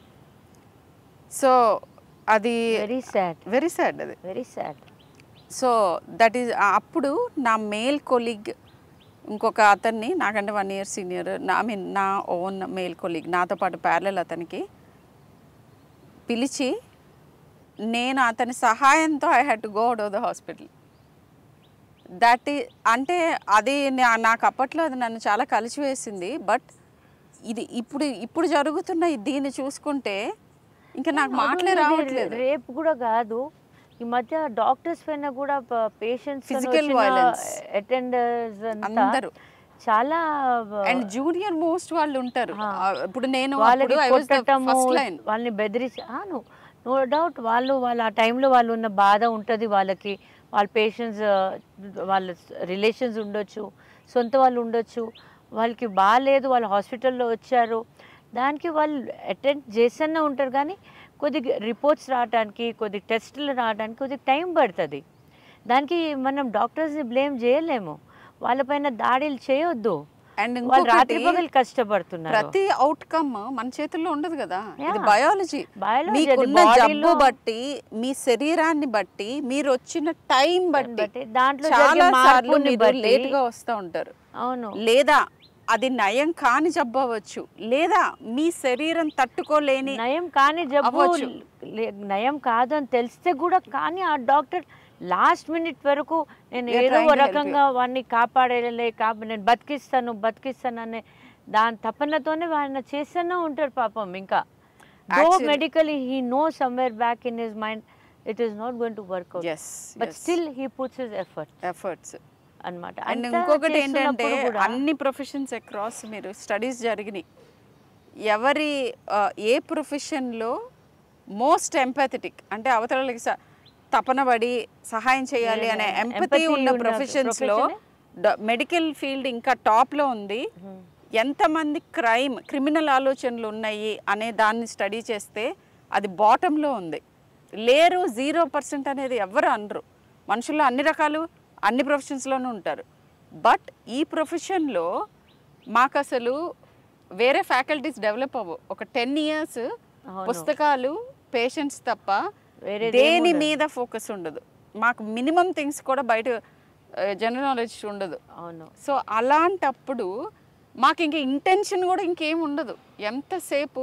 సో అది
వెరీ సాడ్,
వెరీ సాడ్ అది
very sad.
So that is అప్పుడు నా మేల్ కొలీగ్ ఇంకొక అతన్ని, నాకంటే వన్ ఇయర్ సీనియర్, నా ఐ మీన్ నా ఓన్ మేల్ కొలీగ్, నాతో పాటు ప్యారలల్ అతనికి పిలిచి నేను అతని సహాయంతో I had to go out of the hospital. That ఈ అంటే అది నాకు అప్పట్లో అది నన్ను చాలా కలిసివేసింది. బట్ ఇది ఇప్పుడు ఇప్పుడు జరుగుతున్న దీన్ని చూసుకుంటే ఇంకా నాకు మాటలే రావట్లేదు.
రేపు కూడా కాదు, ఈ మధ్య డాక్టర్స్ పైన కూడా పేషెంట్స్,
ఫిజికల్ వైలెన్స్,
అటెండర్స్
అందరూ
చాలా,
అండ్ జూనియర్ మోస్ట్ వాళ్ళు ఉంటారు. ఇప్పుడు నేను
వాళ్ళని బెదిరించి, నో డౌట్ వాళ్ళు వాళ్ళ ఆ టైంలో వాళ్ళు ఉన్న బాధ ఉంటుంది వాళ్ళకి, వాళ్ళ పేషెంట్స్ వాళ్ళ రిలేషన్స్ ఉండొచ్చు, సొంత వాళ్ళు ఉండొచ్చు, వాళ్ళకి బాగాలేదు, వాళ్ళు హాస్పిటల్లో వచ్చారు, దానికి వాళ్ళు అటెండ్ చేస్తూనే ఉంటారు. కానీ కొద్దిగా రిపోర్ట్స్ రావడానికి, కొద్ది టెస్టులు రావడానికి కొద్దిగా టైం పడుతుంది. దానికి మనం డాక్టర్స్ని బ్లేమ్ చేయలేము, వాళ్ళపైన దాడులు చేయొద్దు.
అండ్
వాళ్ళు రాత్రి పగలు కష్టపడుతున్నారు.
ప్రతి అవుట్కమ్ మన చేతుల్లో ఉండదు కదా, ఇది
Yeah.
బయాలజీ.
Biology,
మీకున్న
అది
జబ్బు
bodyలో-
బట్టి, మీ శరీరాన్ని బట్టి, మీరు వచ్చిన టైం బట్టి
బట్టి, దాంట్లో
చాలా
జరిగే
సార్లు
మార్పుని
మీరు
బట్టి-
లేట్ గా వస్తూ ఉంటారు.
అవును,
లేదా అది నయం కాని జబ్బు అవ్వచ్చు, లేదా మీ శరీరం తట్టుకోలేని
నయం కానీ జబ్బు
అవ్వచ్చు.
లే- నయం కాదు అని తెలిస్తే కూడా, కానీ ఆ డాక్టర్ లాస్ట్ మినిట్ వరకు నేను
We are
ఏదో
trying
ఒక
to help
రకంగా వాడిని కాపాడేలే, కాపా నేను బతికిస్తాను బతికిస్తాను అనే దాని తపనతోనే ఆయన చేస్తూనే ఉంటారు పాపం. ఇంకా though
Actually-
medically he know somewhere back in his mind it is not going to work out,
yes
but still he puts his effort
efforts.
అన్నమాట.
అండ్
అంతా
ఇంకొకటి ఏంటంటే,
చేస్తున్నప్పుడు కూడా
అన్ని ప్రొఫెషన్స్ అక్రాస్ మీరు స్టడీస్ జరిగినాయి, ఎవరి ఆ, ఏ ప్రొఫెషన్లో మోస్ట్ ఎంపాథెటిక్ అంటే అవతలకి స- తపనబడి సహాయం చేయాలి
Yeah,
అనే
yeah.
ఎంపతి
Empathy
ఉన్న
ఉన్న
ప్రొఫెషన్స్లో
profession
మెడికల్ ఫీల్డ్ ఇంకా టాప్లో ఉంది. ఎంతమంది క్రైమ్ క్రిమినల్ ఆలోచనలు ఉన్నాయి అనే దాన్ని స్టడీ చేస్తే అది బాటంలో ఉంది. లేరు, జీరో పర్సెంట్ అనేది ఎవరు అనరు. మనుషుల్లో అన్ని రకాలు అన్ని ప్రొఫెషన్స్లోనూ ఉంటారు. బట్ ఈ ప్రొఫెషన్లో మాకు అసలు వేరే ఫ్యాకల్టీస్ డెవలప్ అవ్వవు. ఒక టెన్ ఇయర్స్ పుస్తకాలు, పేషెంట్స్ తప్ప
వేరేది
దేని మీద ఫోకస్ ఉండదు. మాకు మినిమం థింగ్స్ కూడా బయట జనరల్ నాలెడ్జ్ ఉండదు.
అవును,
సో అలాంటప్పుడు మాకు ఇంక ఇంటెన్షన్ కూడా ఇంకేం ఉండదు. ఎంతసేపు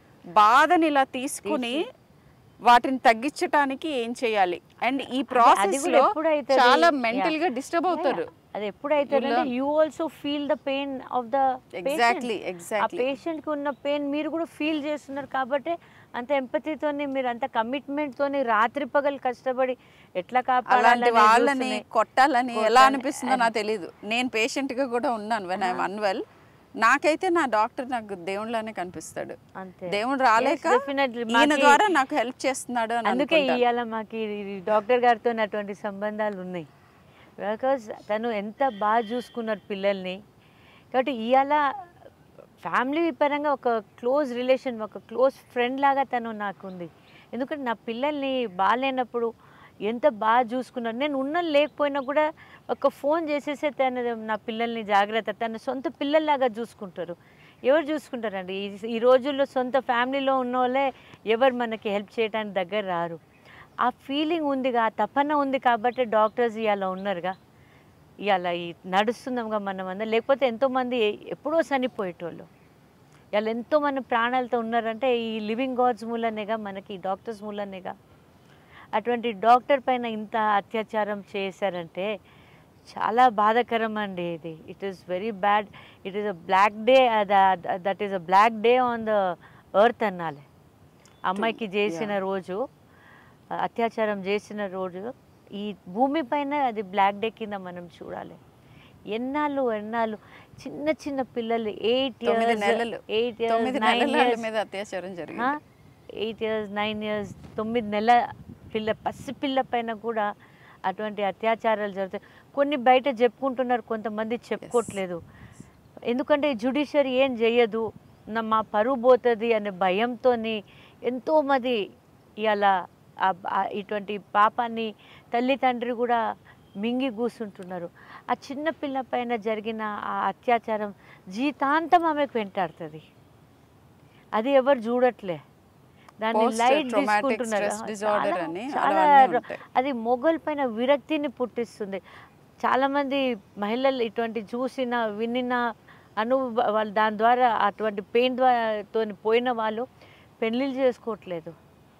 బాధని ఇలా తీసుకుని వాటిని తగ్గించడానికి ఏం చేయాలి, అండ్ ఈ ప్రాసెస్ లో
ఎప్పుడైతే
చాలా మెంటల్ గా డిస్టర్బ్ అవుతారు.
అది ఎప్పుడైతే you also feel the pain of the
exactly
ఆ
ఎగ్జాక్ట్లీ
పేషెంట్ కి ఉన్న పెయిన్ మీరు కూడా ఫీల్ చేస్తున్నారు కాబట్టి అంత ఎంపతితోని మీరు అంత కమిట్మెంట్ తోని రాత్రి పగలు కష్టపడి ఎట్లా
అలాంటి
కాపాడాలని
వాళ్ళని
చూస్తూనే-
కొట్టాలని ఎలా
కొట్టాలి.
అనిపిస్తుందో నాకు తెలియదు. నేను పేషెంట్ గా కూడా ఉన్నాను. వెన్ ఐఎమ్ అన్వెల్, నాకైతే నా డాక్టర్ నాకు దేవుళ్ళనే కనిపిస్తాడు.
అంతే.
దేవుడు రాలేక
Yes, definitely.
ఈయన
మాకి-
ద్వారా నాకు హెల్ప్ చేస్తున్నాడు అని
అందుకే
అనుకుంటా.
ఇవాళ మాకు ఈ డాక్టర్ గారితో అటువంటి సంబంధాలు ఉన్నాయి. బికాజ్ తను ఎంత బాగా చూసుకున్నారు పిల్లల్ని. కాబట్టి ఇవాళ ఫ్యామిలీ పరంగా ఒక క్లోజ్ రిలేషన్, ఒక క్లోజ్ ఫ్రెండ్ లాగా తను నాకు ఉంది. ఎందుకంటే నా పిల్లల్ని బాగాలేనప్పుడు ఎంత బాగా చూసుకున్నారు. నేను ఉన్న లేకపోయినా కూడా ఒక ఫోన్ చేసేసే తను నా పిల్లల్ని జాగ్రత్త, తన సొంత పిల్లల్లాగా చూసుకుంటారు. ఎవరు చూసుకుంటారండి ఈ ఈ రోజుల్లో? సొంత ఫ్యామిలీలో ఉన్న వాళ్ళే ఎవరు మనకి హెల్ప్ చేయడానికి దగ్గర రారు. ఆ ఫీలింగ్ ఉందిగా, ఆ తపన ఉంది కాబట్టి డాక్టర్స్ ఇవాళ ఉన్నారుగా, ఇవాళ ఈ నడుస్తున్నాంగా మనం అందరం. లేకపోతే ఎంతోమంది ఎప్పుడో చనిపోయేటోళ్ళు ఇవాళ ఎంతోమంది ప్రాణాలతో ఉన్నారంటే ఈ లివింగ్ గాడ్స్ మూలనేగా, మనకి డాక్టర్స్ మూలనేగా. అటువంటి డాక్టర్ పైన ఇంత అత్యాచారం చేశారంటే చాలా బాధాకరం అండి ఇది. It is very bad. It is a black day, that is a black day on the earth అనాలి. అమ్మాయికి చేసిన రోజు, అత్యాచారం చేసిన రోజు ఈ భూమి పైన అది బ్లాక్ డే కింద మనం చూడాలి. ఎన్నాళ్ళు ఎన్నాళ్ళు చిన్న చిన్న పిల్లలు ఎయిట్
తొమ్మిది
ఇయర్స్
నెలలు
ఎయిట్
తొమ్మిది
ఇయర్స్ నైన్
నెలల వాళ్ళ
ఇయర్స్
మీద అత్యాచారం జరిగింది.
ఎయిట్ ఇయర్స్ నైన్ ఇయర్స్ తొమ్మిది నెలల పిల్ల పసి పిల్ల పైన కూడా అటువంటి అత్యాచారాలు జరుగుతాయి. కొన్ని బయట చెప్పుకుంటున్నారు, కొంతమంది చెప్పుకోవట్లేదు. ఎందుకంటే జ్యుడిషియరీ ఏం చేయదు, నా మా పరువు పోతుంది అనే భయంతో ఎంతోమంది ఇలా ఇటువంటి పాపాన్ని తల్లి తండ్రి కూడా మింగి కూర్చుంటున్నారు. ఆ చిన్న పిల్ల పైన జరిగిన ఆ అత్యాచారం జీవితాంతం ఆమెకు వెంటాడుతుంది. అది ఎవరు చూడట్లే, దాన్ని
Post
లైట్
traumatic
తీసుకుంటున్నారు.
stress disorder
చాలా-
అని
చాలా
అలావన్నీ ఉంటాయి.
అది మొగల్ పైన విరక్తిని పుట్టిస్తుంది. చాలామంది మహిళలు ఇటువంటి చూసిన వినిన అనుభవ వాళ్ళు దాని ద్వారా అటువంటి పెయిన్ ద్వారా పోయిన వాళ్ళు పెళ్ళిళ్ళు చేసుకోవట్లేదు,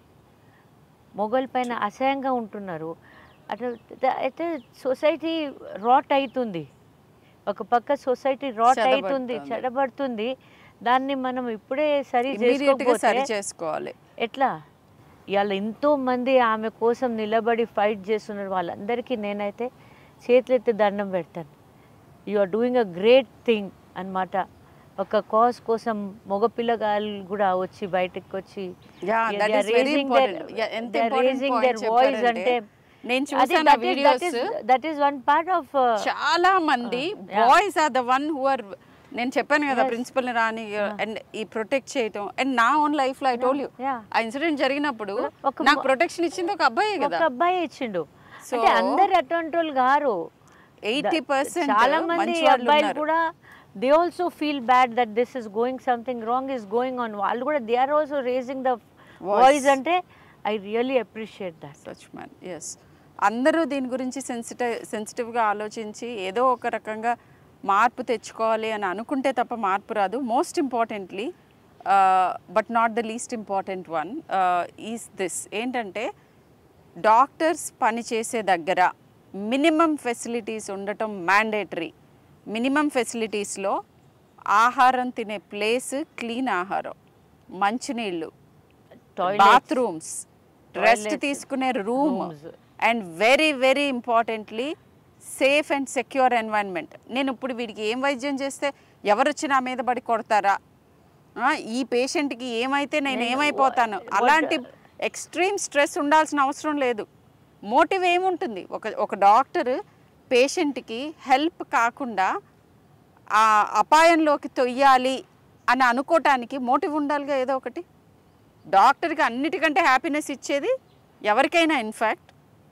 మొగల్ పైన అసహ్యంగా ఉంటున్నారు. అట్లా అయితే సొసైటీ రాట్ అవుతుంది. ఒక పక్క సొసైటీ రాట్ అవుతుంది, చెడబడుతుంది. దాన్ని మనం ఇప్పుడే సరి
సరి చేసుకోవాలి.
ఎట్లా? ఇవాళ ఎంతో మంది ఆమె కోసం నిలబడి ఫైట్ చేస్తున్నారు. వాళ్ళందరికీ నేనైతే చేతులెత్తి దండం పెడతాను. You are doing a great thing అన్నమాట. ఒక కాజ్ కోసం మగపిల్లగాళ్ళు కూడా వచ్చి బయటకు వచ్చి రేజింగ్ దేర్ వాయిస్ అంటే
నేను చూసాను videos.
That is one part of
చాలా మంది boys are the one who are, నేను చెప్పాను కదా ప్రిన్సిపల్ ని రాని అండ్ ఈ ప్రొటెక్ట్ చేయటం. అండ్ నా ఓన్ లైఫ్ లో ఐ టోల్ యూ, ఆ ఇన్సిడెంట్ జరిగినప్పుడు నాకు ప్రొటెక్షన్ ఇచ్చింది ఒక అబ్బాయి కదా,
ఒక అబ్బాయి ఇచ్చిండు. అంటే అందరు అటువంటి వాళ్ళు గారు,
ఎయిటీ పర్సెంట్
చాలా మంది అబ్బాయిలు కూడా they also feel bad that this is going something wrong is going on. వాళ్ళు కూడా they are also raising the voice. అంటే I really appreciate that.
Such man. Yes, అందరూ దీని గురించి సెన్సిటివ్ సెన్సిటివ్గా ఆలోచించి ఏదో ఒక రకంగా మార్పు తెచ్చుకోవాలి అని అనుకుంటే తప్ప మార్పు రాదు. Most importantly but not the least important one is this, ఏంటంటే డాక్టర్స్ పనిచేసే దగ్గర మినిమం ఫెసిలిటీస్ ఉండటం మ్యాండేటరీ. మినిమం ఫెసిలిటీస్లో ఆహారం తినే ప్లేస్, క్లీన్ ఆహారం, మంచినీళ్ళు, బాత్రూమ్స్, రెస్ట్ తీసుకునే room, and very very importantly safe and secure environment. నేను ఇప్పుడు వీడికి ఏం వైద్యం చేస్తే ఎవరు వచ్చి నా మీద పడి కొడతారా, ఈ పేషెంట్కి ఏమైతే నేను ఏమైపోతాను, అలాంటి ఎక్స్ట్రీమ్ స్ట్రెస్ ఉండాల్సిన అవసరం లేదు. మోటివ్ ఏముంటుంది? ఒక ఒక డాక్టర్ పేషెంట్కి హెల్ప్ కాకుండా ఆ అపాయంలోకి తొయ్యాలి అని అనుకోవటానికి మోటివ్ ఉండాలిగా ఏదో ఒకటి. డాక్టర్కి అన్నిటికంటే హ్యాపీనెస్ ఇచ్చేది ఎవరికైనా ఇన్ఫ్యాక్ట్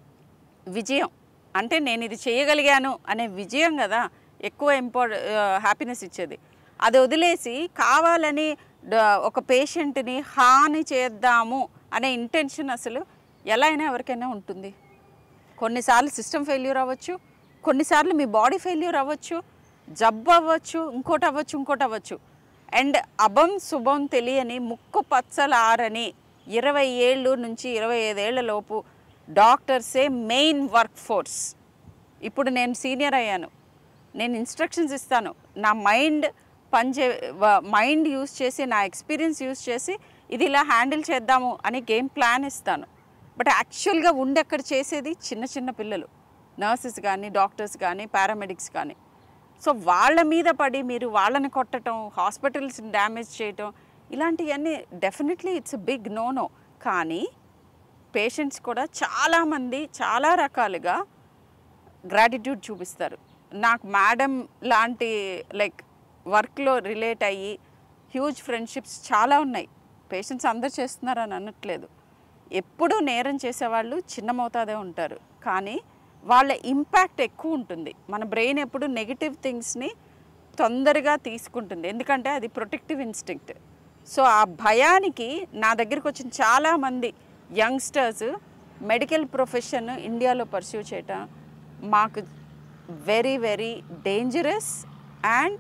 విజయం. అంటే నేను ఇది చేయగలిగాను అనే విజయం కదా ఎక్కువ ఇంపార్ట హ్యాపీనెస్ ఇచ్చేది. అది వదిలేసి కావాలని ఒక పేషెంట్ని హాని చేద్దాము అనే ఇంటెన్షన్ అసలు ఎలా అయినా ఎవరికైనా ఉంటుంది. కొన్నిసార్లు సిస్టమ్ ఫెయిల్యూర్ అవ్వచ్చు, కొన్నిసార్లు మీ బాడీ ఫెయిల్యూర్ అవ్వచ్చు, జబ్బు అవ్వచ్చు, ఇంకోటి అవ్వచ్చు ఇంకోటి అవ్వచ్చు. అండ్ అభం శుభం తెలియని ముక్కు పచ్చలారని ఇరవై ఏళ్ళు నుంచి ఇరవై ఐదేళ్ల లోపు డాక్టర్సే మెయిన్ వర్క్ ఫోర్స్. ఇప్పుడు నేను సీనియర్ అయ్యాను, నేను ఇన్స్ట్రక్షన్స్ ఇస్తాను, నా మైండ్ పనిచే మైండ్ యూజ్ చేసి, నా ఎక్స్పీరియన్స్ యూజ్ చేసి ఇది ఇలా హ్యాండిల్ చేద్దాము అని గేమ్ ప్లాన్ ఇస్తాను. బట్ యాక్చువల్గా ఉండి అక్కడ చేసేది చిన్న చిన్న పిల్లలు, నర్సెస్ కానీ, డాక్టర్స్ కానీ, పారామెడిక్స్ కానీ. సో వాళ్ళ మీద పడి మీరు వాళ్ళని కొట్టడం, హాస్పిటల్స్ని డ్యామేజ్ చేయటం, ఇలాంటివన్నీ definitely it's big no no. కానీ పేషెంట్స్ కూడా చాలామంది చాలా రకాలుగా గ్రాటిట్యూడ్ చూపిస్తారు. నాకు మేడం లాంటి లైక్ వర్క్లో రిలేట్ అయ్యి హ్యూజ్ ఫ్రెండ్షిప్స్ చాలా ఉన్నాయి. పేషెంట్స్ అందరు చేస్తున్నారని అనట్లేదు. ఎప్పుడూ నేరం చేసేవాళ్ళు చిన్న మోతాదే ఉంటారు, కానీ వాళ్ళ ఇంపాక్ట్ ఎక్కువ ఉంటుంది. మన బ్రెయిన్ ఎప్పుడు నెగిటివ్ థింగ్స్ని తొందరగా తీసుకుంటుంది, ఎందుకంటే అది ప్రొటెక్టివ్ ఇన్స్టింక్ట్. సో ఆ భయానికి నా దగ్గరికి వచ్చిన చాలామంది యంగ్స్టర్స్ మెడికల్ ప్రొఫెషన్ ఇండియాలో పర్స్యూ చేయటం మాకు very very dangerous and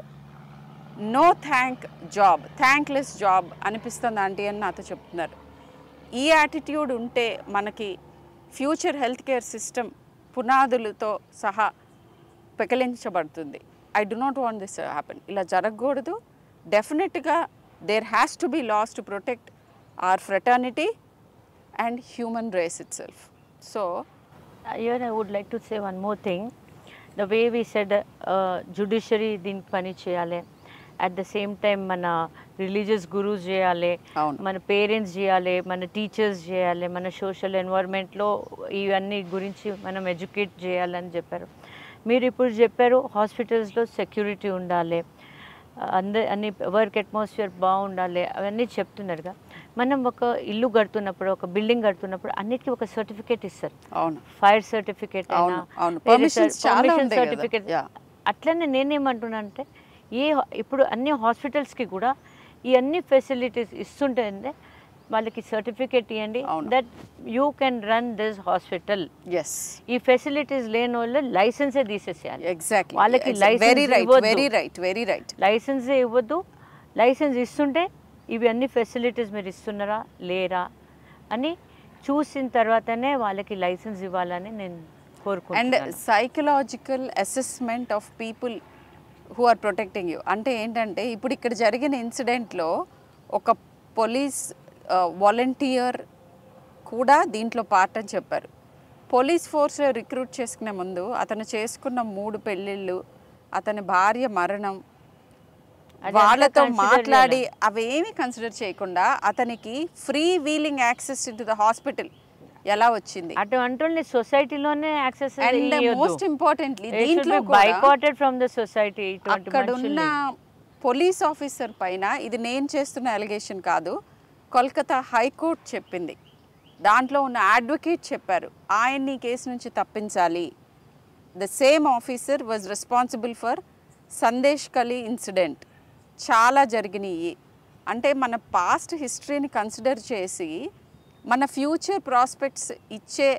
no thank job, thankless job అనిపిస్తుంది ఆంటీ అని నాతో చెప్తున్నారు. ఈ యాటిట్యూడ్ ఉంటే మనకి ఫ్యూచర్ హెల్త్ కేర్ సిస్టమ్ పునాదులతో సహా పెకలించబడుతుంది. I do not want this happen. ఇలా జరగకూడదు. డెఫినెట్గా there has to be laws to protect our fraternity and human race itself. So
here I would like to say one more thing. The way we said uh, judiciary din pani cheyale, at the same time mana religious gurus cheyale, mana parents cheyale, mana teachers cheyale, mana social environment lo ivanni gurinchi manam educate cheyalani chepparu. Meer ippudu chepparu hospitals lo security undale, అందరి అన్ని work atmosphere బాగుండాలి అవన్నీ చెప్తున్నారుగా. మనం ఒక ఇల్లు కడుతున్నప్పుడు, ఒక building కడుతున్నప్పుడు అన్నిటికీ ఒక సర్టిఫికేట్ ఇస్తారు.
అవును,
ఫైర్ సర్టిఫికేట్ అయినా, పర్మిషన్ సర్టిఫికేట్. అట్లనే నేనేమంటున్నా అంటే ఏ ఇప్పుడు అన్ని హాస్పిటల్స్కి కూడా ఈ అన్ని ఫెసిలిటీస్ ఇస్తుంటే వాళ్ళకి సర్టిఫికేట్ ఇవ్వండి that you can run this hospital.
Yes,
ఈ ఫెసిలిటీస్ లేని వాళ్ళు లైసెన్సే తీసేసేయాలి.
ఎగ్జాక్ట్లీ,
వాళ్ళకి
very right very right very right
లైసెన్సే ఇవ్వద్దు. లైసెన్స్ ఇస్తుంటే ఇవి అన్ని ఫెసిలిటీస్ మీరు ఇస్తున్నారా లేరా అని చూసిన తర్వాతనే వాళ్ళకి లైసెన్స్ ఇవ్వాలని నేను కోరుకుంటున్నాను.
And psychological assessment of people who are protecting you. అంటే ఏంటంటే ఇప్పుడు ఇక్కడ జరిగిన ఇన్సిడెంట్లో ఒక పోలీస్ వాలంటీర్ కూడా దీంట్లో పార్ట్ అని చెప్పారు. పోలీస్ ఫోర్స్లో రిక్రూట్ చేసుకునే ముందు అతను చేసుకున్న మూడు పెళ్ళిళ్ళు, అతని భార్య మరణం, వాళ్ళతో మాట్లాడి అవేమి కన్సిడర్ చేయకుండా అతనికి free wheeling access in to the hospital ఎలా వచ్చింది.
అటు అంటుండే సొసైటీలోనే యాక్సెస్
అండ్ మోస్ట్ ఇంపార్టెంట్లీ దీంట్లో
బైకాటెడ్ ఫ్రమ్ ద సొసైటీ.
అక్కడున్న పోలీస్ ఆఫీసర్ పైన, ఇది నేను చేస్తున్న అలిగేషన్ కాదు, కోల్కతా హైకోర్టు చెప్పింది, దాంట్లో ఉన్న అడ్వకేట్ చెప్పారు ఆయన్ని కేసు నుంచి తప్పించాలి. The same officer was responsible for Sandeshkhali incident. చాలా జరిగినాయి. అంటే మన పాస్ట్ హిస్టరీని కన్సిడర్ చేసి మన ఫ్యూచర్ ప్రాస్పెక్ట్స్ ఇచ్చే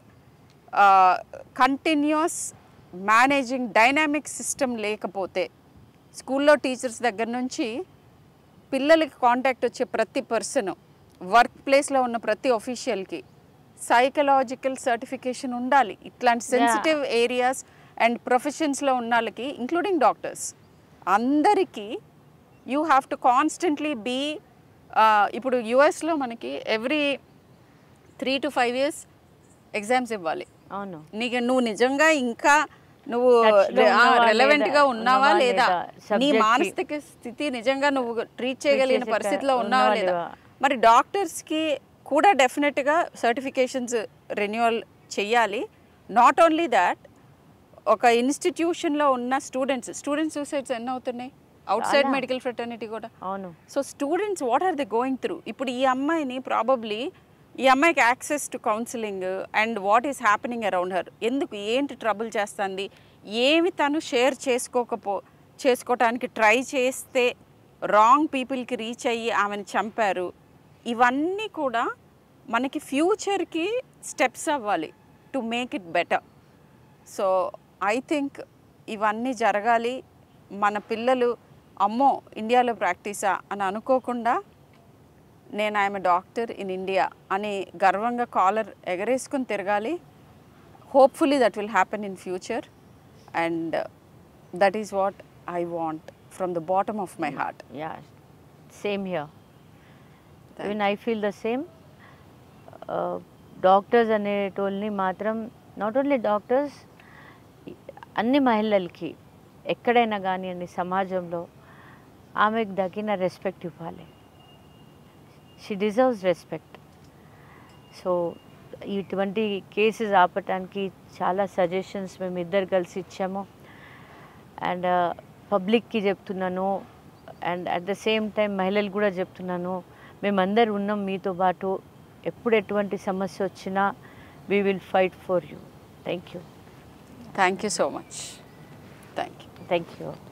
కంటిన్యూస్ మేనేజింగ్ డైనామిక్ సిస్టమ్ లేకపోతే, స్కూల్లో టీచర్స్ దగ్గర నుంచి పిల్లలకి కాంటాక్ట్ వచ్చే ప్రతి పర్సన్, వర్క్ ప్లేస్లో ఉన్న ప్రతి ఆఫీషియల్కి సైకలాజికల్ సర్టిఫికేషన్ ఉండాలి. ఇట్లాంటి సెన్సిటివ్ ఏరియాస్ అండ్ ప్రొఫెషన్స్లో ఉన్న వాళ్ళకి, ఇంక్లూడింగ్ డాక్టర్స్ అందరికీ you have to constantly be. ఇప్పుడు యుఎస్లో మనకి every three to five years exams ఇవ్వాలి.
అవును,
నీకు నువ్వు నిజంగా ఇంకా నువ్వు రెలవెంట్గా ఉన్నావా లేదా, నీ మానసిక స్థితి నిజంగా నువ్వు ట్రీట్ చేయగలిగిన పరిస్థితిలో ఉన్నావా లేదా. మరి డాక్టర్స్కి కూడా డెఫినెట్గా సర్టిఫికేషన్స్ రెన్యువల్ చెయ్యాలి. నాట్ ఓన్లీ దాట్, ఒక ఇన్స్టిట్యూషన్లో ఉన్న స్టూడెంట్స్ స్టూడెంట్ సూసైడ్స్ ఎన్ని అవుతున్నాయి అవుట్ సైడ్ మెడికల్ ఫ్రెటర్నిటీ కూడా.
అవును.
So students what are they going through. ఇప్పుడు ఈ అమ్మాయిని ప్రాబబ్లీ ఈ అమ్మాయికి access to counselling and what is happening around her, ఎందుకు ఏంటి ట్రబుల్ చేస్తుంది, ఏమి తను షేర్ చేసుకోకపో చేసుకోవటానికి ట్రై చేస్తే రాంగ్ పీపుల్కి రీచ్ అయ్యి ఆమెను చంపారు, ఇవన్నీ కూడా మనకి ఫ్యూచర్కి స్టెప్స్ అవ్వాలి to make it better. So I think ఇవన్నీ జరగాలి. మన పిల్లలు అమ్మో ఇండియాలో ప్రాక్టీసా అని అనుకోకుండా, నేను I'm a doctor in India అని గర్వంగా కాలర్ ఎగరేసుకుని తిరగాలి. Hopefully that will happen in future and that is what I want from the bottom of my heart.
Yeah, same here. Even I feel the same. Doctors అనేటోళ్ళని మాత్రం, not only doctors, అన్ని మహిళలకి ఎక్కడైనా కానివ్వండి సమాజంలో ఆమెకు తగిన రెస్పెక్ట్ ఇవ్వాలి. She deserves respect. సో ఇటువంటి కేసెస్ ఆపటానికి చాలా సజెషన్స్ మేము ఇద్దరు కలిసి ఇచ్చాము. అండ్ పబ్లిక్కి చెప్తున్నాను, and at the same time మహిళలు కూడా చెప్తున్నాను, మేమందరు ఉన్నాం మీతో పాటు. ఎప్పుడు ఎటువంటి సమస్య వచ్చినా we will fight for you. Thank you.
Thank you so much. Thank you.
Thank you.